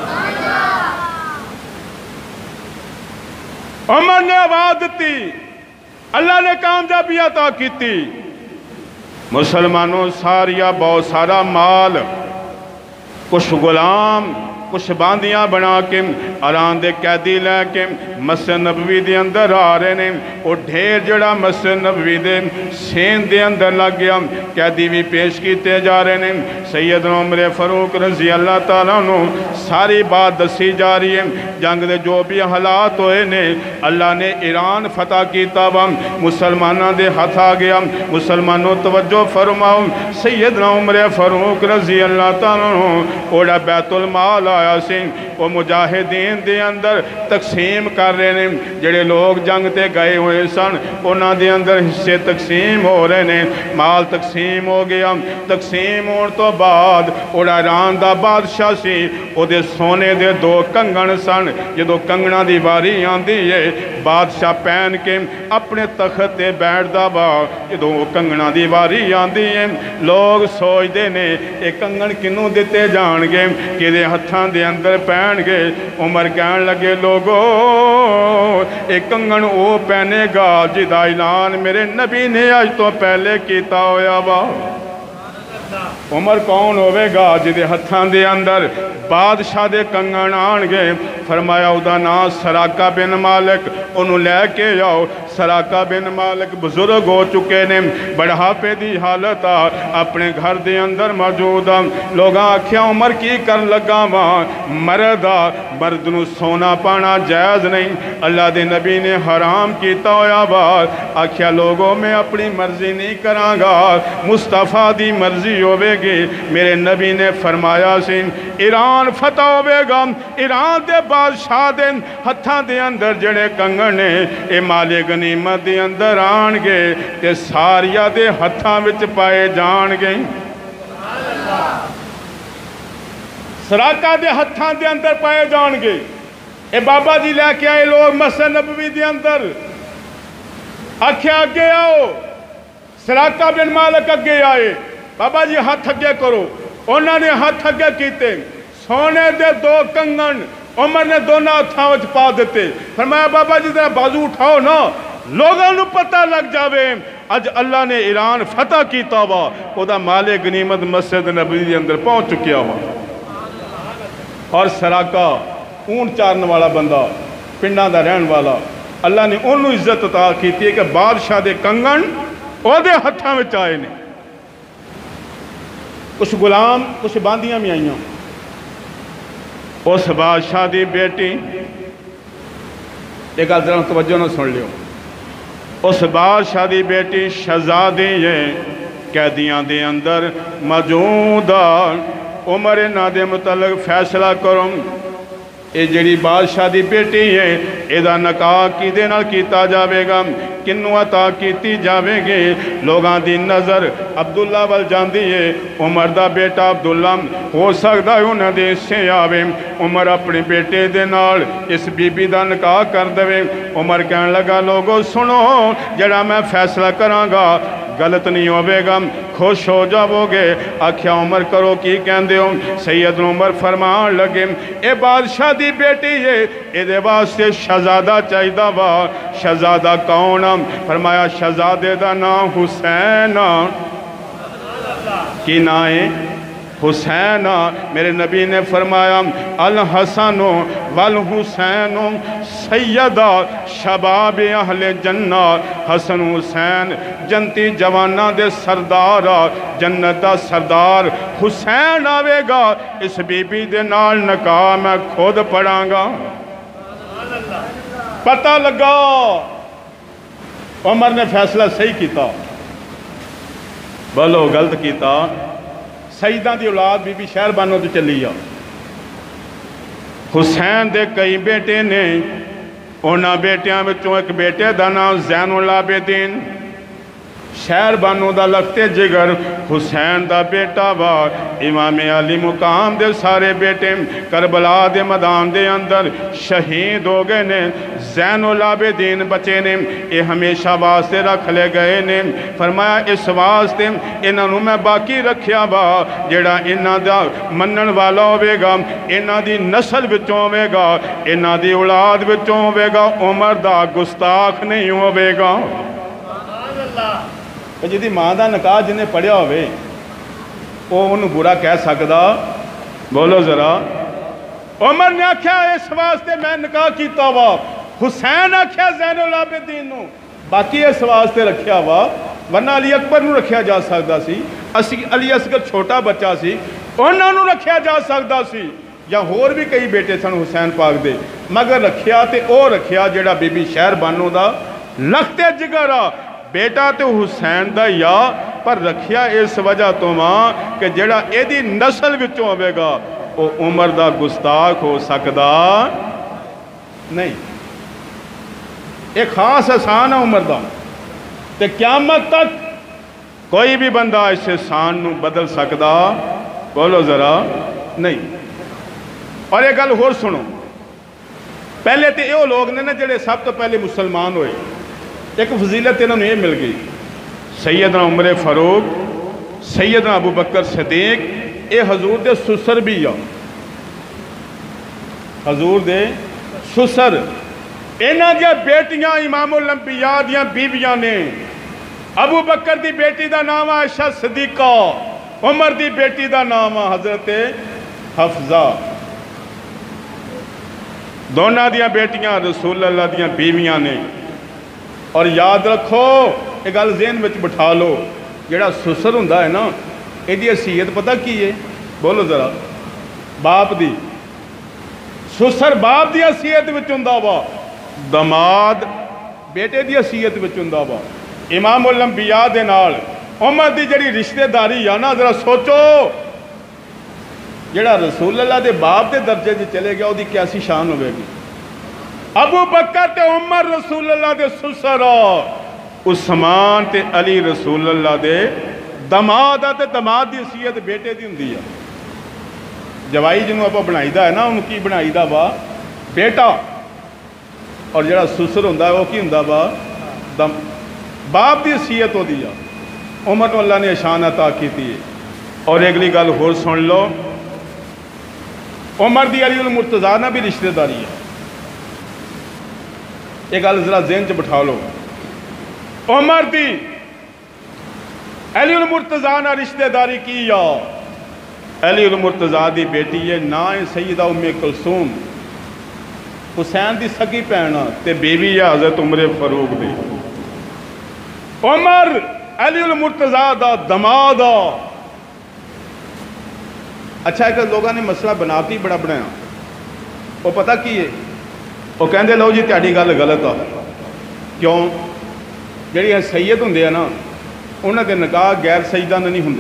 عمر نے آواز دیتی اللہ نے کامیابی عطا کیتی مسلمانوں ساریا بہت سارا مال کچھ غلام کچھ باندیاں بنا کے ایران دے قیدی لے کے مسجد نبوی دے اندر آ رہے ہیں وہ ڈھیر جڑا مسجد نبوی دے سین دے اندر لگ گیا قیدی بھی پیش کیتے جا رہے ہیں سیدنا عمر فاروق رضی اللہ تعالیٰ عنہ ساری بات دسی جا رہی ہے جنگ دے جو بھی حالات ہوئے نے اللہ نے ایران فتح کیتا وا مسلمانوں دے ہاتھ آ گیا مسلمانوں توجہ فرماؤ سیدنا عمر فاروق رضی اللہ تعالیٰ عنہ اوڑا بیت المال فرمایا سی وہ مجاہدین دے اندر تقسیم کر رہے ہیں جڑے لوگ جنگ تے گئے ہوئے سن انہاں دے اندر حصے تقسیم ہو رہے ہیں مال تقسیم ہو گیا تقسیم ہونے تو بعد اوڑا ایران دا بادشاہ سی او دے سونے دے دو کنگن سن جدو کنگنا دی واری آندی ہے بادشاہ پہن کے اپنے تخت تے بیٹھ دا با جدو کنگنا دی واری آندی ہے لوگ سوچ دے نے ایک کنگن کنوں دیتے جان گے کہ دے ہتھاں دے اندر پہن گے عمر کہن لگے لوگو ایک کنگن او پہنے گا جدا اعلان میرے نبی نے آج تو پہلے کیتا ہویا با عمر کون ہوئے گا جدے ہتھان دے اندر بادشاہ دے کنگن آن گے فرمایا ادا نام سراقہ بن مالک انہوں لے کے جاؤ سراقہ بن مالک بزرگ ہو چکے نے بڑھاپے دی حالت آ اپنے گھر دے اندر موجود آ لوگاں آکھیا عمر کی کر لگا ماں مرد آ مرد نو سونا پانا جائز نہیں اللہ دے نبی نے حرام کیتا ہویا بات آکھیا لوگوں میں اپنی مرضی نہیں کران گا مصطفیٰ دی مرضی ہوئے گی میرے نبی نے فرمایا سی ایران فتح ہوئے گا ایران دے بادشاہ دے ہتھاں دے اندر جڑے کنگنے اے مالے غنیمت دے اندر آن گے تے ساریا دے ہتھاں وچ پائے جان گے سراقہ دے ہتھاں دے اندر پائے جان گے اے بابا جی لے کے آئے لوگ مسجد نبوی دے اندر آکھیا اگے آؤ سراقہ بن مالک اگے آئے بابا جی ہاتھ اگے کرو انہوں نے ہاتھ اگے کیتے سونے دے دو کنگن عمر نے دونوں ہتھاں وچ پا دیتے فرمایا بابا جی ذرا بازو اٹھاؤ نا لوگوں نو پتہ لگ جاوے اج اللہ نے ایران فتح کیتا ہوا او دا مال غنیمت مسجد نبوی دے اندر پہنچ چکیا ہوا اور سراقہ اونٹ چارن والا بندہ پنڈاں دا رہن والا اللہ نے انہوں عزت عطا کیتی ہے کہ بادشاہ دے کنگن او دے ہتھاں وچ آئے نے کچھ غلام کچھ باندیاں میں آئیاں اس بادشاہ دی بیٹی ایک ذرا توجہ نہ سن لیو اس بادشاہ دی بیٹی شہزادی قیدیاں دے اندر موجود عمر نہ دے متعلق فیصلہ کروں اے جڑی بادشاہ دی بیٹی ہے ایدہ نکاح کی دے نال کیتا جاوے گا کنو عطا کیتی جاوے گے لوگاں دی نظر عبداللہ وال جاندی ہے عمر دا بیٹا عبداللہ ہو سکتا ہے انہیں دے سے آوے عمر اپنے بیٹے دے نال اس بی بی دا نکاح کر دوے عمر کہنے لگا لوگو سنو جڑا میں فیصلہ کران گا غلط نہیں ہوئے گا خوش ہو جاؤ گے آکھیا عمر کرو کی کہندے ہو سید عمر فرمان لگے اے بادشاہ دی بیٹی ہے اے دے واسطے شہزادہ چاہیدہ وا شہزادہ کون فرمایا شہزادے دا نام حسین کی نائیں حسین میرے نبی نے فرمایا الحسن والحسین سیدہ شباب اہل جنہ حسن حسین جنتی جوانہ دے سردار جنت دا سردار حسین آوے گا اس بی بی دے نال نکاح میں خود پڑھاں گا پتہ لگا عمر نے فیصلہ صحیح کیتا بولو غلط کیتا سیدہ دی اولاد بی بی شہر بانو تو چلی جا حسین دے کئی بیٹے نے اونا بیٹیاں بچوں ایک بیٹے دا نام زین العابدین شہر بانو دا لگتے جگر حسین دا بیٹا با امام علی مقام دے سارے بیٹے کربلا دے میدان دے اندر شہید ہو گئے نے زین العابدین بچے نے یہ ہمیشہ واسطے رکھ لے گئے نے فرمایا اس واسطے انہوں میں باقی رکھیا با جڑا انہاں دا منن والا ہوئے گا انہاں دی نسل بچوں ہوئے گا انہاں دی اولاد بچوں ہوئے گا عمر دا گستاخ نہیں ہوئے گا جدی ماں دا نکاح جنہیں پڑھیا ہوئے وہ انہوں برا کہہ سکتا بولو ذرا عمر نے آکھیا اس واسطے میں نکاح کیتا ہوا حسین آکھیا زین العابدین نو باقی اس واسطے رکھیا ہوا ورنہ علی اکبر نو رکھیا جا سکتا سی علی اصغر چھوٹا بچہ سی انہوں نو رکھیا جا سکتا سی یا ہور بھی کئی بیٹے سن حسین پاک دے مگر رکھیا تے او رکھیا جڑا بی بی شہر بانو دا لکھتے جگرہ بیٹا تو حسین دا یا پر رکھیا اس وجہ تو ماں کہ جڑا ایدی نسل وچوں ہوئے گا وہ عمر دا گستاخ ہو سکدا نہیں. ایک خاص احسان ہے عمر دا تے قیامت تک کوئی بھی بندہ اس احسان نو بدل سکدا بولو ذرا نہیں. اور ایک گل ہور سنو، پہلے تے یہ لوگ نے نا جڑے سب تو پہلے مسلمان ہوئے، ایک فضیلت انہوں نے یہ مل گئی، سیدنا عمر فاروق، سیدنا ابو بکر صدیق، اے حضور دے سسر بھی آ حضور دے سسر. انہاں دیا بیٹیاں امام الانبیاء دیا بیویاں نے. ابو بکر دی بیٹی دا نام عائشہ صدیقہ، عمر دی بیٹی دا نام حضرت حفظہ. دونوں دیا بیٹیاں رسول اللہ دیا بیویاں نے. اور یاد رکھو ایک گل ذہن وچ بٹھا لو، جڑا سسر ہوندا ہے نا یہ حیثیت پتہ کی ہے؟ بولو ذرا، باپ دی. سسر باپ دی حیثیت وچ ہوندا وا، دماد بیٹے دی حیثیت وچ ہوندا وا. امام الانبیاء دے نال عمر دی جڑی رشتہ داری ہے نا، ذرا سوچو جڑا رسول اللہ دے باپ دے درجے جی چلے گیا وہ دی کیسی شان ہوئے گی. ابو بکر تے عمر رسول اللہ دے سسر، عثمان تے علی رسول اللہ دے دماد تے دماد دی حیثیت بیٹے دی ہوندی ہے. جوائی جنوں آپ بنائی دا ہے نا ان کی بنائی دا وا بیٹا، اور جڑا سسر ہوندا ہے وہ کی ہوندا وا دم باپ دی حیثیت ہو دی. عمر کو اللہ نے شان عطا کی تھی. اور اگلی گل ہور سن لو، عمر دی علی المرتضیٰ نہ بھی رشتہ داری ہے. ایک گل ذرا ذہن چ بٹھا لو، عمر دی علی المرتضیٰ نہ رشتہ داری کی یا علی المرتضیٰ دی بیٹی ہے نا ہے سیدہ ام کلثوم، حسین دی سکی بہن تے بیوی ہے حضرت عمر فاروق دی. عمر علی المرتضیٰ دا دماد. اچھا ایک لوگوں نے مسئلہ بناتی بڑا بنایا، وہ پتہ کی ہے؟ وہ کہندے لو جی تہاڈی گل غلط آ. کیوں؟ جڑی سید ہوندے ہیں نا انہاں دے نکاح غیر سیدہ نہیں ہوندے.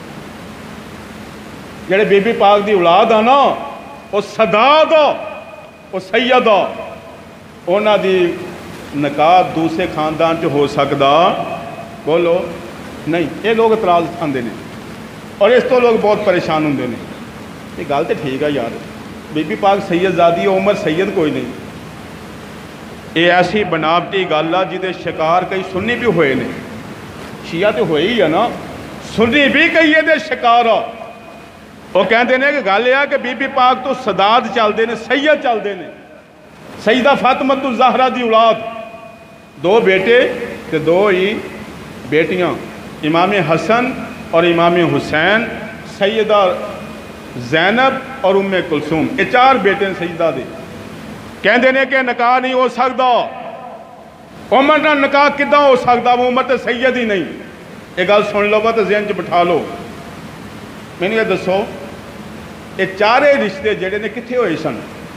جڑے بی بی پاک دی اولاد آ نا وہ سداد آ، وہ سید آ، انہاں دی نکاح دوسرے خاندان چ ہو سکدا بولو نہیں. یہ لوگ اعتراض اٹھاندے نے اور اس تو لوگ بہت پریشان ہوندے نے. یہ گل تو ٹھیک ہے یار، بی بی پاک سید زادی عمر سید کوئی نہیں. یہ ایسی بناوٹی گل آ جہدے شکار کئی سنی بھی ہوئے نے. شیعہ تو ہوئے ہی ہے نا، سنی بھی کئی یہ شکار آ. وہ کہتے ہیں کہ گل یہ کہ بی بی پاک تو سداد چلتے ہیں، سید چلتے ہیں. سیدہ فاطمۃ الزہرا دی اولاد، دو بیٹے تے دو ہی بیٹیاں، امام حسن اور امام حسین، سیدہ زینب اور ام کلثوم. یہ چار بیٹے ہیں سیدہ دے. کہندے نے کہ نکاح نہیں ہو سکتا. عمر نہ نکاح کداں ہو سکتا؟ وہ عمر تے سید ہی نہیں. یہ گل سن لو تے ذہن چ بٹھا لو. میں نے یہ دسو یہ چارے رشتے جڑے نے کتھے ہوئے سن؟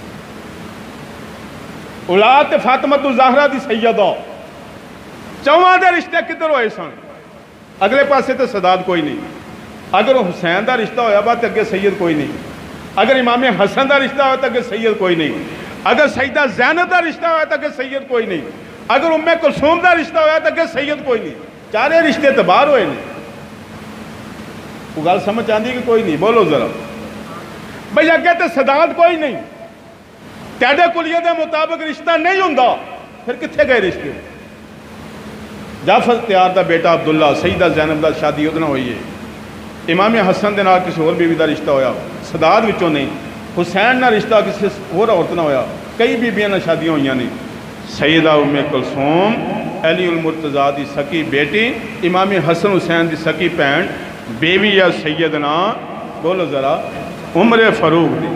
اولاد تے فاطمۃ الزہرا دی سیدہ، چواں دے رشتے کدھر ہوئے سن؟ اگلے پاسے تے سداد کوئی نہیں. اگر حسین دا رشتہ ہویا بات اگے سید کوئی نہیں. اگر امام حسن دا رشتہ ہویا تو اگے سید کوئی نہیں. اگر سیدہ زینب دا رشتہ ہویا تو اگے سید کوئی نہیں. اگر ام کلثوم دا رشتہ ہویا تو اگے سید کوئی نہیں. چارے رشتے تبار ہوئے نہیں. وہ گل سمجھ آندی کہ کوئی نہیں؟ بولو ذرا بھئی اگے تے سداد کوئی نہیں، تیڈے کلیے دے مطابق رشتہ نہیں ہوندا، پھر کتھے گئے رشتے؟ جعفر تیار دا بیٹا عبداللہ، سیدہ زینب دا شادی ادنا ہوئی ہے. امام حسن دے نال کسی اور بیوی دا رشتہ ہویا، سداد وچوں نہیں. حسین نہ رشتہ کسی اور عورت نہ ہویا، کئی بیویاں نہ شادیاں ہوئیاں نہیں. سیدہ ام کلثوم علی المرتضیٰ دی سکی بیٹی، امام حسن حسین دی سکی بہن، بیوی یا سیدنا بولو ذرا عمر فاروق دی.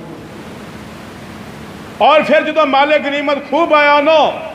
اور پھر جدو مال غنیمت خوب آیا نا،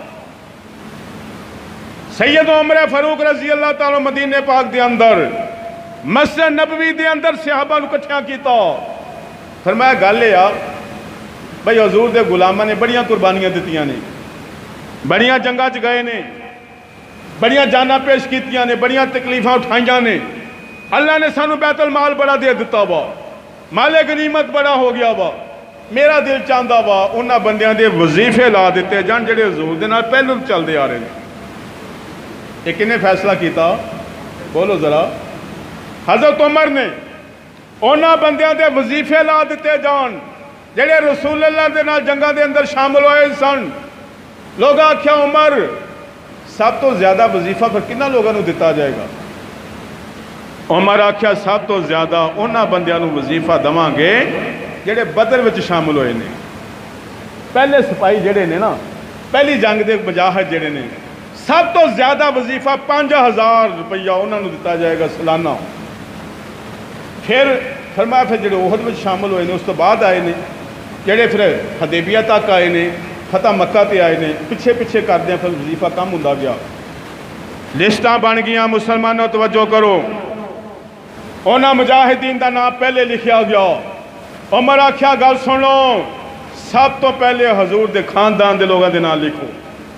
سید عمر فاروق رضی اللہ تعالیٰ مدینہ پاک دے اندر مسجد نبوی دے اندر صحابہ نو کٹھیاں کیتا. فرمایا گل ہے آ بھئی حضور دے غلاماں نے بڑیاں قربانیاں دتیاں نے، بڑیاں جنگاں چ گئے نے، بڑیاں جاناں پیش کیتیاں نے، بڑیاں تکلیفاں اٹھائیاں نے. اللہ نے سانو بیت المال بڑا دے دیتا وا. مال غنیمت بڑا ہو گیا وا، میرا دل چاہتا وا انہاں بندیاں دے وظیفے لا دیتے جان جڑے حضور دے نال پہلو چلتے آ رہے ہیں۔ یہ کنے فیصلہ کیتا؟ بولو ذرا۔ حضرت عمر نے انہاں بندیاں دے وظیفے لا دیتے جان جڑے رسول اللہ دے نال جنگاں دے اندر شامل ہوئے سن۔ لوگ آکھیا عمر سب تو زیادہ وظیفہ پھر کنہ لوگوں نے دیتا جائے گا؟ عمر آکھیا سب تو زیادہ انہاں بندیاں نو وظیفہ دواں گے جڑے بدر وچ شامل ہوئے نے، پہلے سپاہی جڑے نے نا، پہلی جنگ دے مجاہد جڑے نے، سب تو زیادہ وظیفہ پانچ ہزار روپیہ انہوں نے دیتا جائے گا سالانہ۔ پھر فرمایا پھر جڑے احد وچ شامل ہوئے نے اس تو بعد آئے نے، جڑے پھر حدیبیہ تک آئے نے، فتح مکہ تے آئے نے، پچھے پچھے کر دیا پھر وظیفہ کم ہوندا گیا۔ لسٹاں بن گیا مسلمانوں توجہ کرو، انہاں مجاہدین دا نام پہلے لکھیا گیا۔ عمر آکھیا گل سنو، سب تو پہلے حضور دے خاندان دے لوگاں دے نام لکھو۔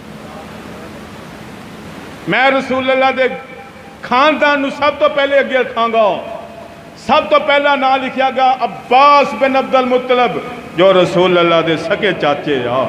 میں رسول اللہ دے خاندان نو سب تو پہلے اگے رکھاں گا۔ سب تو پہلا نام لکھیا گیا عباس بن عبد المطلب جو رسول اللہ دے سکے چاچے یا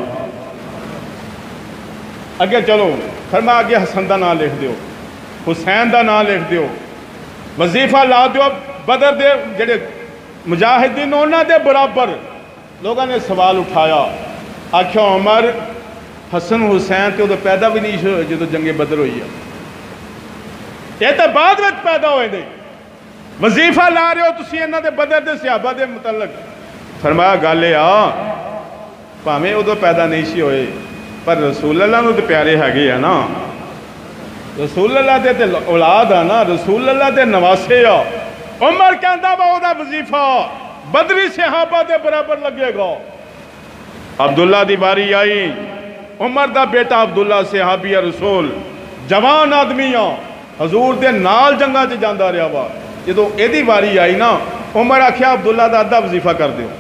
اگے چلو، فرمایا اگے حسن دا نام لکھ دیو، حسین دا نام لکھ دیو، وظیفہ لا دیو بدر دے جڑے مجاہدین انہاں دے برابر۔ لوگوں نے سوال اٹھایا، آکھیا عمر حسن حسین تے وہ پیدا بھی نہیں ہوئے جدو جنگ بدر ہوئی ہے، یہ تو بعد میں پیدا ہوئے نے، وظیفہ لا رہے ہو تسی انہاں دے بدر دے صحابہ دے متعلق۔ فرمایا گالے آ پاہمیں ادو پیدا نہیں سی ہوئے پر رسول اللہ نو تے پیارے ہے گئے ہیں نا، رسول اللہ دے تے اولاد ہے نا، رسول اللہ دے نواسے آ۔ عمر کہندا با او دا وظیفہ بدری صحابہ دے برابر لگے گا۔ عبداللہ دی باری آئی، عمر دا بیٹا عبداللہ صحابی رسول جوان آدمیاں حضور دے نال جنگاں چ جاندا رہا وا، جدو ایدی باری آئی نا عمر آکھیا عبداللہ دا ادھا وظیفہ کر دیو،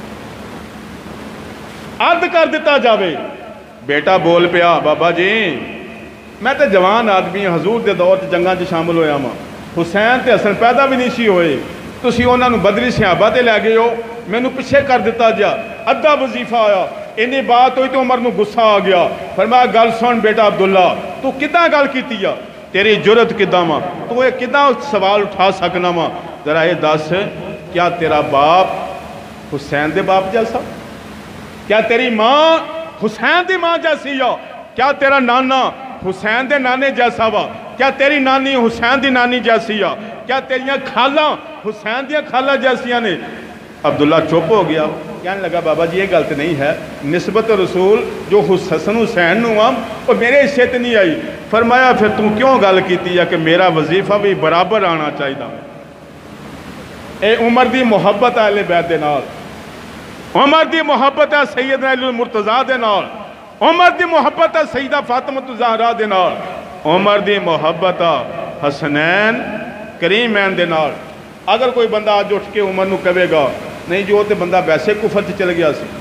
اد کر دیتا جاوے۔ بیٹا بول پیا بابا جی میں تے جوان آدمی حضور دے دور تے جنگاں چ شامل ہویا ماں، حسین تے حسن پیدا بھی نہیں سی ہوئے، تسی انہاں نو بدری صحابہ تے لے گئے ہو، میں نو پیچھے کر دیتا جا، ادھا وظیفہ آیا۔ انہی بات ہوئی تو عمر نو غصہ آ گیا، فرمایا گل سن بیٹا عبداللہ تو کداں گل کیتی ہے، تیری جرت کداں ماں، تو یہ کداں سوال اٹھا سکنا ماں، ذرا یہ دس کیا تیرا باپ حسین دے باپ جیسا، کیا تیری ماں حسین دی ماں جیسی ہے، کیا تیرا نانا حسین دے نانے جیسا وا، کیا تیری نانی حسین دی نانی جیسی ہے، کیا تیریاں کھالاں حسین دیاں کھالاں جیسیاں نے۔ عبداللہ چپ ہو گیا، کہنے لگا بابا جی یہ غلط نہیں ہے، نسبت رسول جو حسن حسین نو ہم وہ میرے حصے تے نہیں آئی۔ فرمایا پھر تم کیوں گل کیتی ہے کہ میرا وظیفہ بھی برابر آنا چاہیے۔ اے عمر دی محبت اہل بیت دے نال، عمر دی محبت ہے سیدنا علی المرتضیٰ دے نال، عمر دی محبت ہے سیدہ فاطمہ الزہرا دے نال، عمر دی محبت ہے حسنین کریمین دے نال۔ اگر کوئی بندہ آج اٹھ کے عمر نو کہے گا نہیں جو تے بندہ ویسے کفر چ چل گیا سی،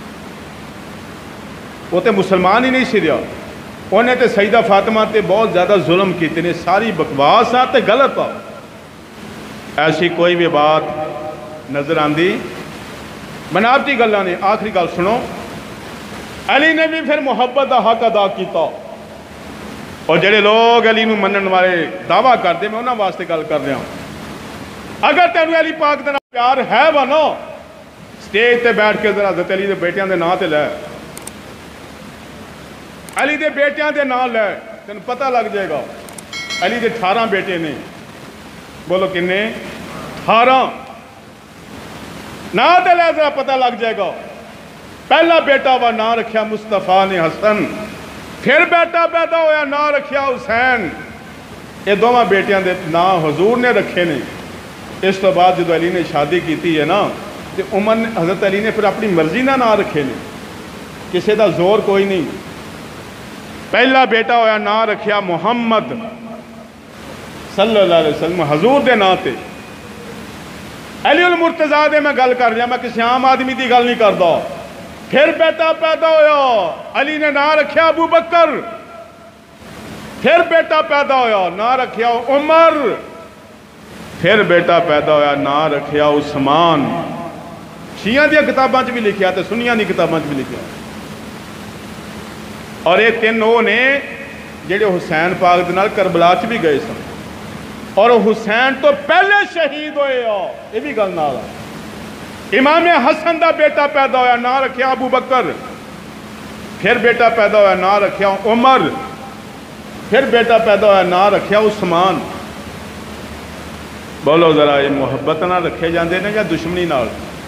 وہ تے مسلمان ہی نہیں سی رہا، انہیں تے سیدہ فاطمہ تے بہت زیادہ ظلم کیتے نے، ساری بکواس آ تے غلط آ، ایسی کوئی بھی بات نظر آندی بناوٹی گلاں نے۔ آخری گل سنو، علی نے بھی پھر محبت دا حق ادا کیتا، اور جڑے لوگ علی نو منن والے دعویٰ کردے میں انہاں واسطے گل کر رہا ہوں، اگر تینوں علی پاک دے نال پیار ہے وا نا، سٹیج تے بیٹھ کے ذرا حضرت علی دے بیٹیاں دے نام تے لے، علی دے بیٹیاں دے نام لے، تینوں پتہ لگ جائے گا علی دے اٹھارہ بیٹے نے، بولو کنے؟ اٹھارہ نام تے لے ذرا پتہ لگ جائے گا۔ پہلا بیٹا وا نام رکھیا مصطفیٰ نے حسن، پھر بیٹا پیدا ہویا نام رکھیا حسین، یہ دونوں بیٹیاں دے نام حضور نے رکھے نے۔ اس تو بعد جدو علی نے شادی کیتی ہے نا تو عمر نے حضرت علی نے پھر اپنی مرضی نہ نام رکھے نے، کسی دا زور کوئی نہیں۔ پہلا بیٹا ہویا نام رکھیا محمد صلی اللہ علیہ وسلم حضور دے نام تے۔ علی المرتضیٰ دے میں گل کر رہا، میں کسی عام آدمی دی گل نہیں کردا۔ پھر بیٹا پیدا ہویا، علی نے نام رکھیا ابو بکر، پھر بیٹا پیدا ہویا نام رکھیا عمر، پھر بیٹا پیدا ہویا نا رکھیا عثمان. شیعہ دیا کتاباں چ بھی لکھیا تے سنیاں دی کتاباں چ بھی لکھیا. اور یہ تین وہ نے جڑے حسین پاک دے نال کربلا چ بھی گئے سن اور حسین تو پہلے شہید ہوئے ہو. یہ بھی گل نال امام حسن دا بیٹا پیدا ہویا نا رکھیا ابو بکر. پھر بیٹا پیدا ہویا نا رکھیا عمر. پھر بیٹا پیدا ہویا نا رکھیا عثمان. بولو ذرا یہ محبت نہ رکھے جاندے نے یا دشمنی نال؟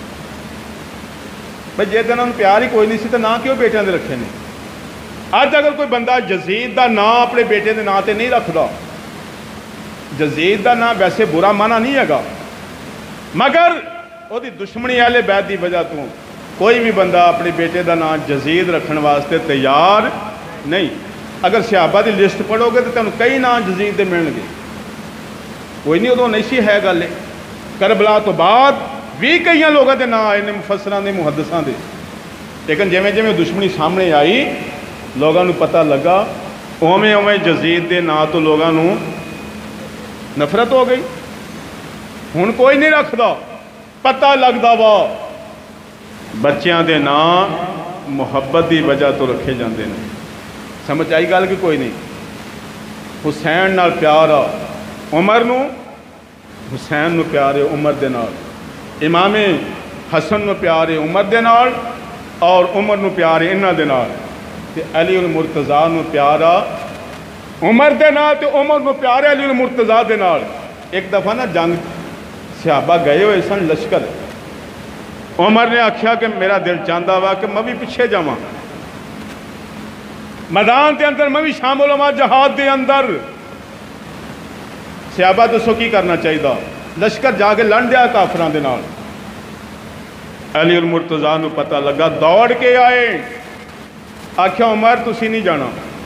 بھئی جے تے انہاں نوں پیار ہی کوئی نہیں سی تے نا کیوں بیٹیاں دے رکھے نے؟ اج اگر کوئی بندہ یزید دا نام اپنے بیٹے دے نام تے نہیں رکھدا، یزید دا نام ویسے برا مانا نہیں ہے گا، مگر وہ دی دشمنی اہل بیت دی وجہ تو کوئی بھی بندہ اپنے بیٹے دا نام یزید رکھن واسطے تیار نہیں. اگر صحابہ دی لسٹ پڑھو گے تو تینوں کئی نام یزید دے ملن گے. کوئی نہیں ادو نہیں سی ہے گل. کربلا تو بعد بھی کئی لوگوں کے نام آئے نے مفسراں دے محدثاں دے، لیکن جویں جویں دشمنی سامنے آئی لوگوں کو پتہ لگا اوویں اوویں یزید دے نام تو لوگوں کو نفرت ہو گئی. ہن کوئی نہیں رکھدا، پتہ لگدا وا بچیاں دے نام محبت دی وجہ تو رکھے جاندے نے. سمجھ آئی گل کہ کوئی نہیں؟ حسین نال پیار آ عمر نو، حسین نو پیار ہے عمر دے نال. امام حسن نو پیار ہے عمر دے نال اور عمر نو پیار ہے انہاں دے نال. تے علی المرتضیٰ نو پیار آ عمر دے نال تے عمر نو پیار ہے علی المرتضیٰ دے نال. ایک دفعہ نا جنگ صحابہ گئے ہوئے سن لشکر. عمر نے آکھیا کہ میرا دل چاہتا وا کہ میں بھی پیچھے جاواں میدان دے اندر، میں بھی شامل ہوا جہاد دے اندر. صحابہ دسو کی کرنا چاہیے؟ لشکر جا کے لڑ دیا کافراں دے نال. علی المرتضیٰ نو پتہ لگا، دوڑ کے آئے، آکھیا عمر تسی نہیں جانا.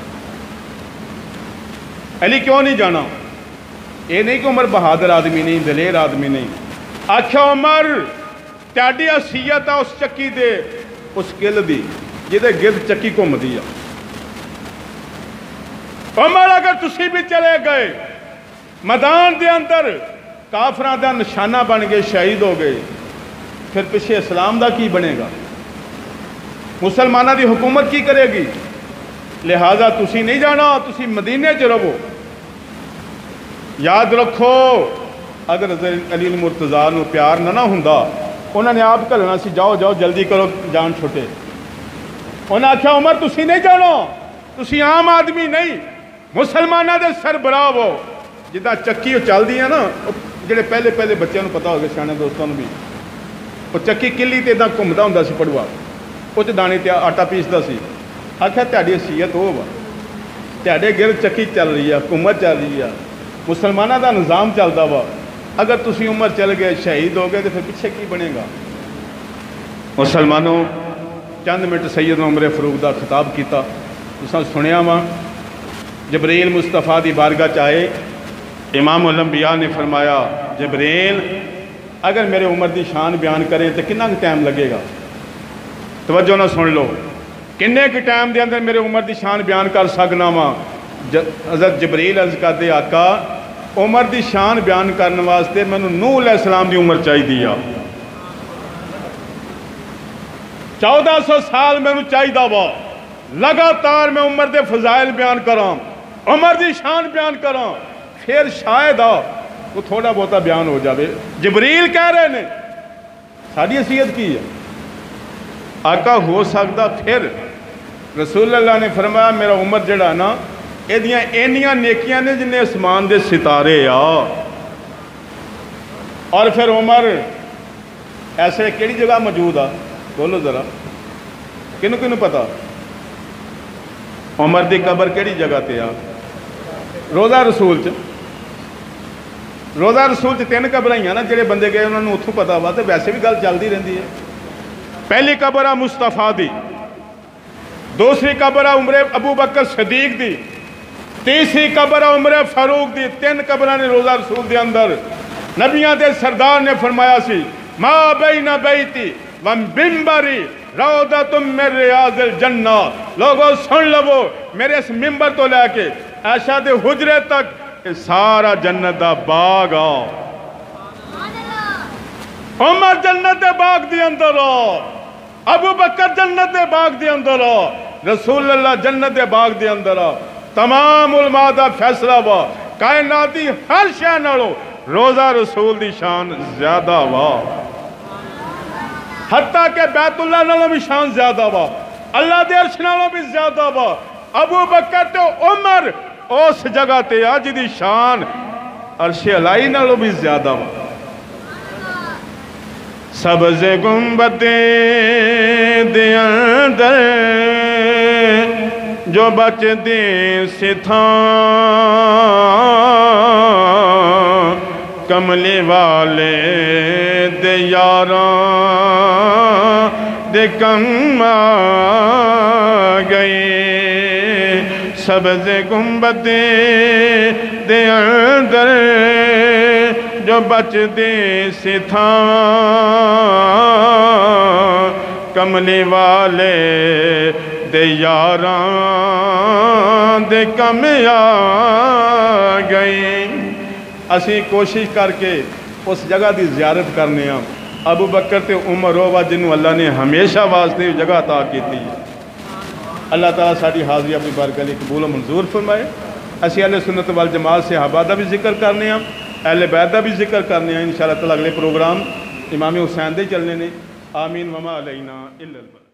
علی کیوں نہیں جانا؟ یہ نہیں کہ عمر بہادر آدمی نہیں، دلیر آدمی نہیں. آکھیا عمر تیاری حیثیت ہے اس چکی دے، اس کل دی جدے گرد چکی گھومدی ہے. عمر اگر تسی بھی چلے گئے میدان دے اندر کافراں دا نشانہ بن گئے، شہید ہو گئے، پھر پیچھے اسلام دا کی بنے گا؟ مسلمانہ دی حکومت کی کرے گی؟ لہذا تسی نہیں جانا، تسی مدینے چ رہو. یاد رکھو اگر علی المرتضیٰ نو پیار نہ نہ ہوندا انہوں نے آپ کھلنا سی، جاؤ جاؤ جلدی کرو جان چھوٹے. انہوں نے آکھیا عمر تسی نہیں جانا، تسی عام آدمی نہیں، مسلمانہ دے سربراہ ہو. جدہ چکی وہ چل دی ہے نا، جڑے پہلے پہلے بچوں کو پتا ہوگا سیانے دوستوں بھی، وہ چکی کلی تے ادھا گھومدا ہوندا سی پڑوا، وہ چ دانے تے آٹا پیسدا سی. آکھیا تہاڈی حیثیت ہو وا، تہاڈے گرد چکی چل رہی ہے، حکومت چل رہی ہے، مسلمانہ دا نظام چلدا وا. اگر تسی عمر چل گئے شہید ہو گئے تو پھر پیچھے کی بنے گا؟ مسلمانوں چند منٹ سیدنا عمر فاروق دا خطاب کیتا تساں سنیا وا. جبریل مصطفیٰ دی بارگاہ چاہے، امام الانبیاء نے فرمایا جبریل اگر میرے عمر دی شان بیان کریں تو کنا کی ٹائم لگے گا؟ توجہ نہ سن لو، کنے کی ٹائم دے اندر میرے عمر دی شان بیان کر سکنا وا؟ حضرت جبریل عرض کرتے آقا عمر دی شان بیان کرنے واسطے میں نے نوح علیہ السلام دی عمر چاہی دیا، چودہ سو سال میں نے چاہی دا وا، لگاتار میں عمر دے فضائل بیان کراں، عمر دی شان بیان کراں، پھر شاید آ وہ تھوڑا بہتا بیان ہو جاوے. جبریل کہہ رہے نے ساری حیثیت کی ہے. آقا ہو سکتا پھر رسول اللہ نے فرمایا میرا عمر جڑا نا ایدیاں اینیاں نیکیاں نے جنہیں اسمان دے ستارے آ. اور پھر عمر ایسے کیڑی جگہ موجود آ؟ بولو ذرا، کنوں کنوں پتا عمر دی قبر کیڑی جگہ تے آ؟ روزہ رسول چ. روزہ رسول چ تین قبر ہی نا، جڑے بندے گئے انہوں نے اتھوں پتا ہوا، تو ویسے بھی گل چلتی رہتی ہے. پہلی قبر آ مصطفیٰ دی، دوسری قبر آ عمر ابو بکر صدیق دی، تیسری قبر آ عمر فاروق دی. تین قبرہ نے روزہ رسول دے اندر نبیاں دے سردار نے فرمایا سی ما بین بیتی ومبری روضۃ من ریاض الجنہ. لوگوں سن لو میرے اس ممبر تو لے کے عائشہ دے حجرے تک سارا جنت دا باغ آ. عمر جنت باغ دی اندر آ، ابو بکر جنت باغ دی اندر آ، رسول اللہ جنت باغ دی اندر آ، تمام علماء دا فیصلہ وا کائناتی ہر شے نالوں روزہ رسول دی شان زیادہ وا، حتیٰ کہ بیت اللہ نالوں بھی شان زیادہ وا، اللہ دے عرش نالوں بھی زیادہ وا، ابو بکر تو عمر اس جگہ تے آج دی شان عرش الہی نالوں بھی زیادہ وا۔ سبز گنبدیں دے اندر جو بچ دے ستھاں، کملی والے دے یاراں دے کم آ گئے، سبز گنبدیں دے اندر جو بچ دے ستھاں، کملی والے دے یاراں دے کم آ گئے۔ اسی کوشش کر کے اس جگہ دی زیارت کرنے ہاں، ابو بکر تے عمر ہووا جنہوں اللہ نے ہمیشہ واسطے جگہ عطا کی تھی۔ اللہ تعالیٰ ساری حاضری اپنی بارگاہ لئی قبول و منظور فرمائے۔ اسی اہل سنت والجماعت سے صحابہ دا بھی ذکر کرنے ہاں، اہل بیت دا بھی ذکر کرنے ہیں، انشاءاللہ تعالیٰ اگلے پروگرام امام حسین دے چلنے نے۔ آمین وما علینا الا البلاغ۔